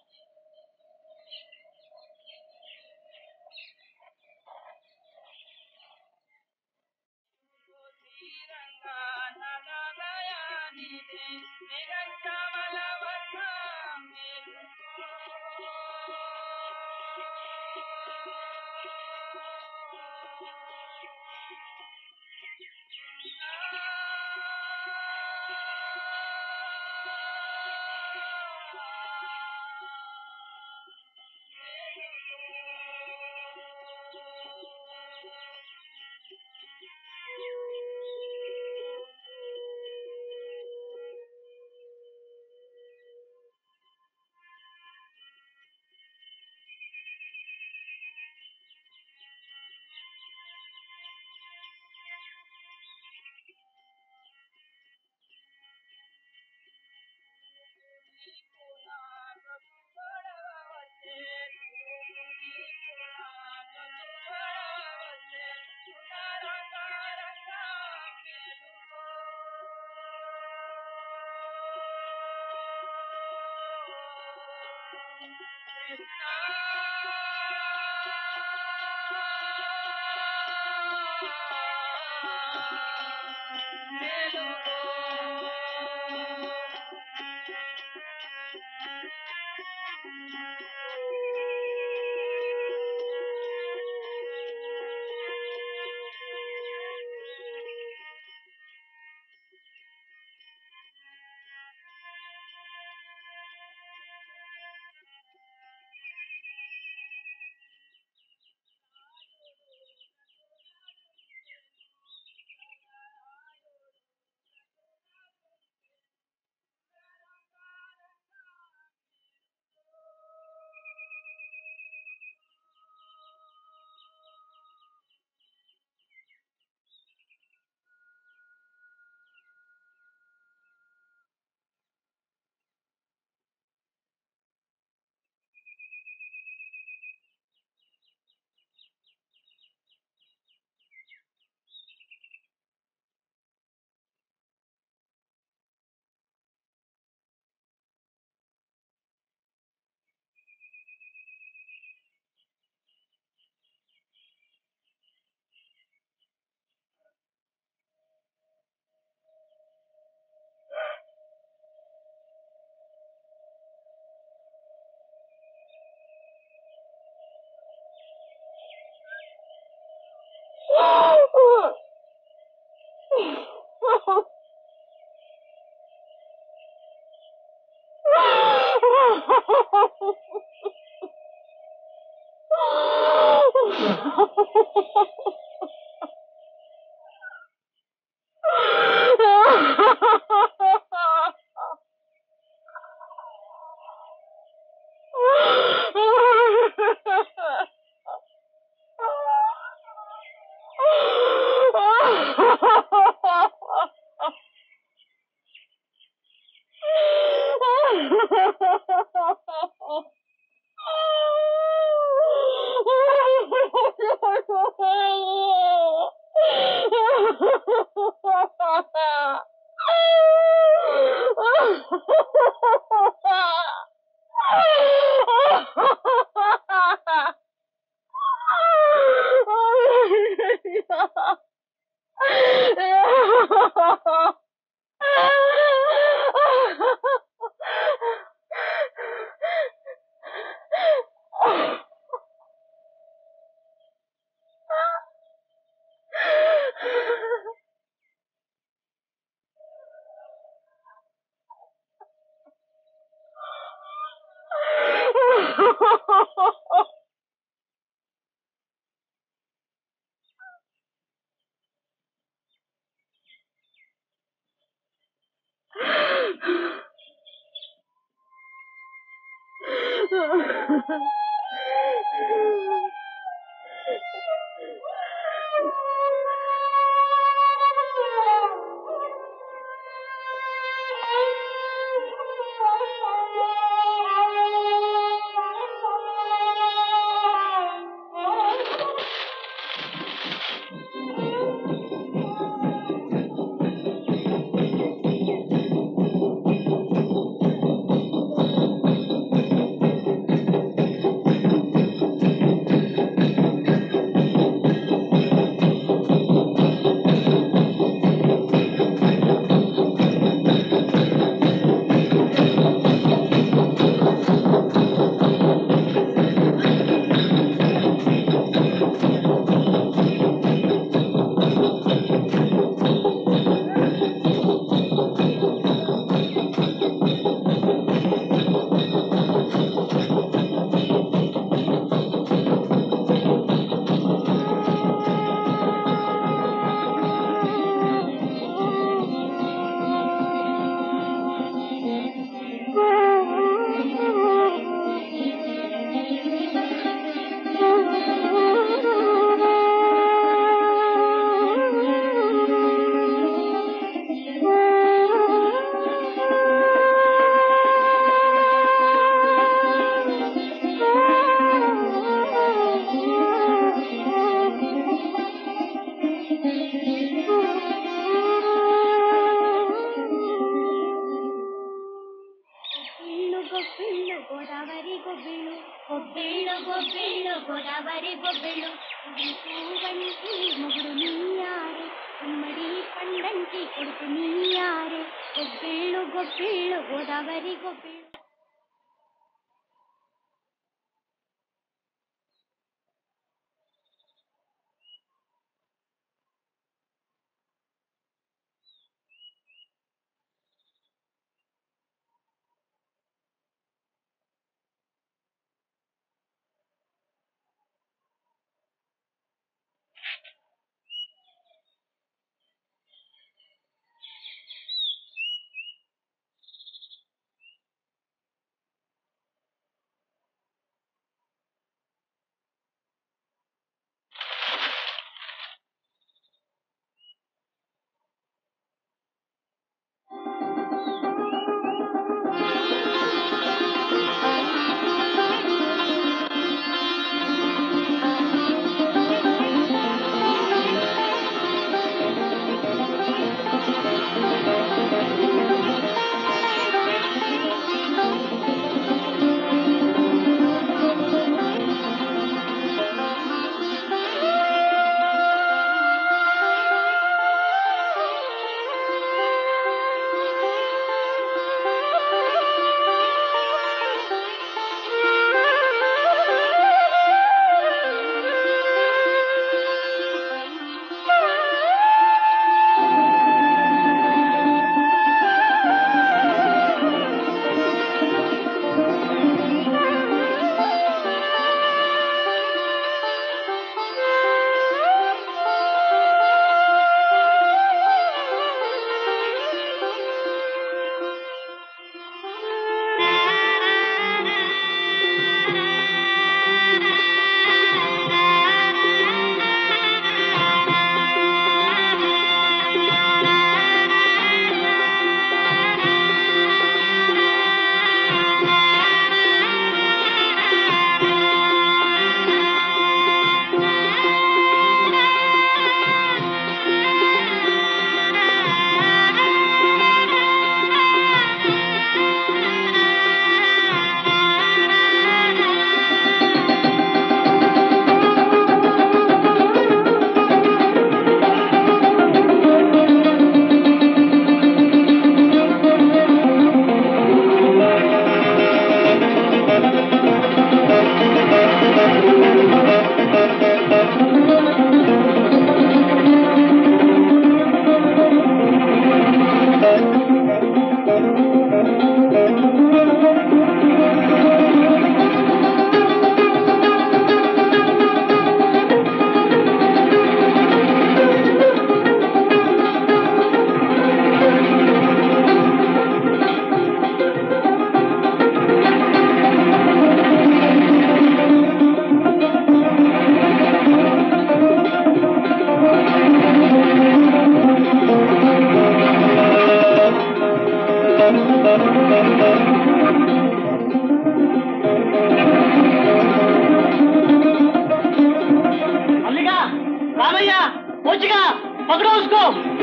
मल्लिका, रामैया, पहुंचेगा, पकड़ो उसको।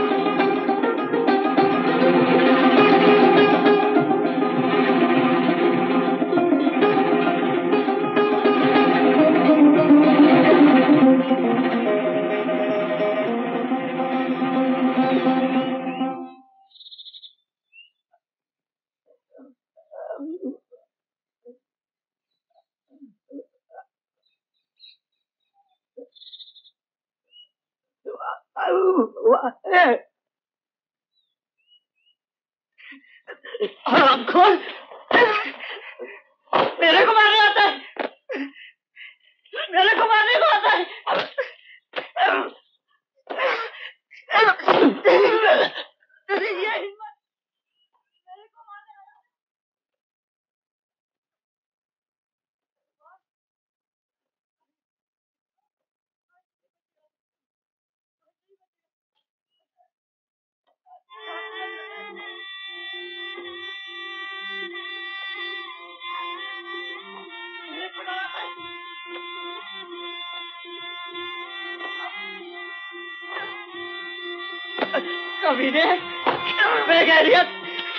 अंकुर, मेरे को मारने आता है, मेरे को मारने को आता है। ये हिम्मत मेरे को मारने आया। कभी ने बेगैरियत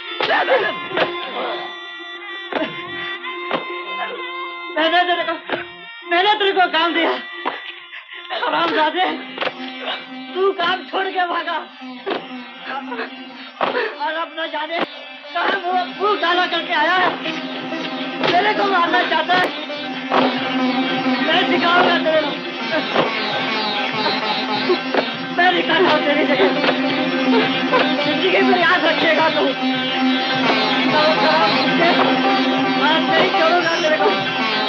मैंने तेरे को काम दिया, हरामजादे, तू काम छोड़ के भागा और अब न जाने कहाँ मुंह काला करके आया है। मेरे को मारना चाहता है, मैं सिखाऊंगा तेरे को, मैं निकालना हूँ तेरी जगह, जिंदगी में याद रखिएगा तू। मैं नहीं छोड़ूंगा तेरे को।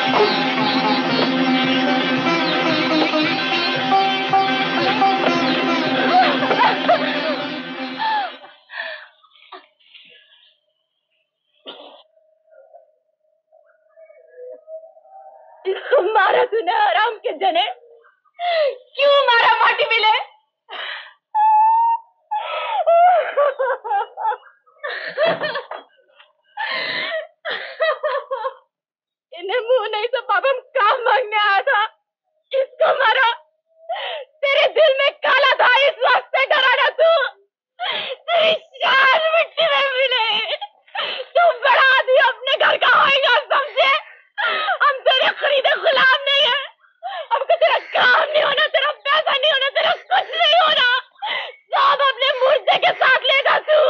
मारा तूने हराम के जने, क्यों मारा माटी मिले? इन्हें मुंह नहीं तो पापा काम मांगने आया था, इसको मारा। तेरे दिल में काला था, इस वास्ते डराना तू। तेरी शान मिट्टी में मिले, तू बड़ा आदमी अपने घर का होएगा समझे। हम तेरे खरीदे गुलाम नहीं है, हमको तेरा काम नहीं होना, तेरा पैसा नहीं होना, तेरा कुछ नहीं होना, सब अपने मुर्दे के साथ लेगा तू।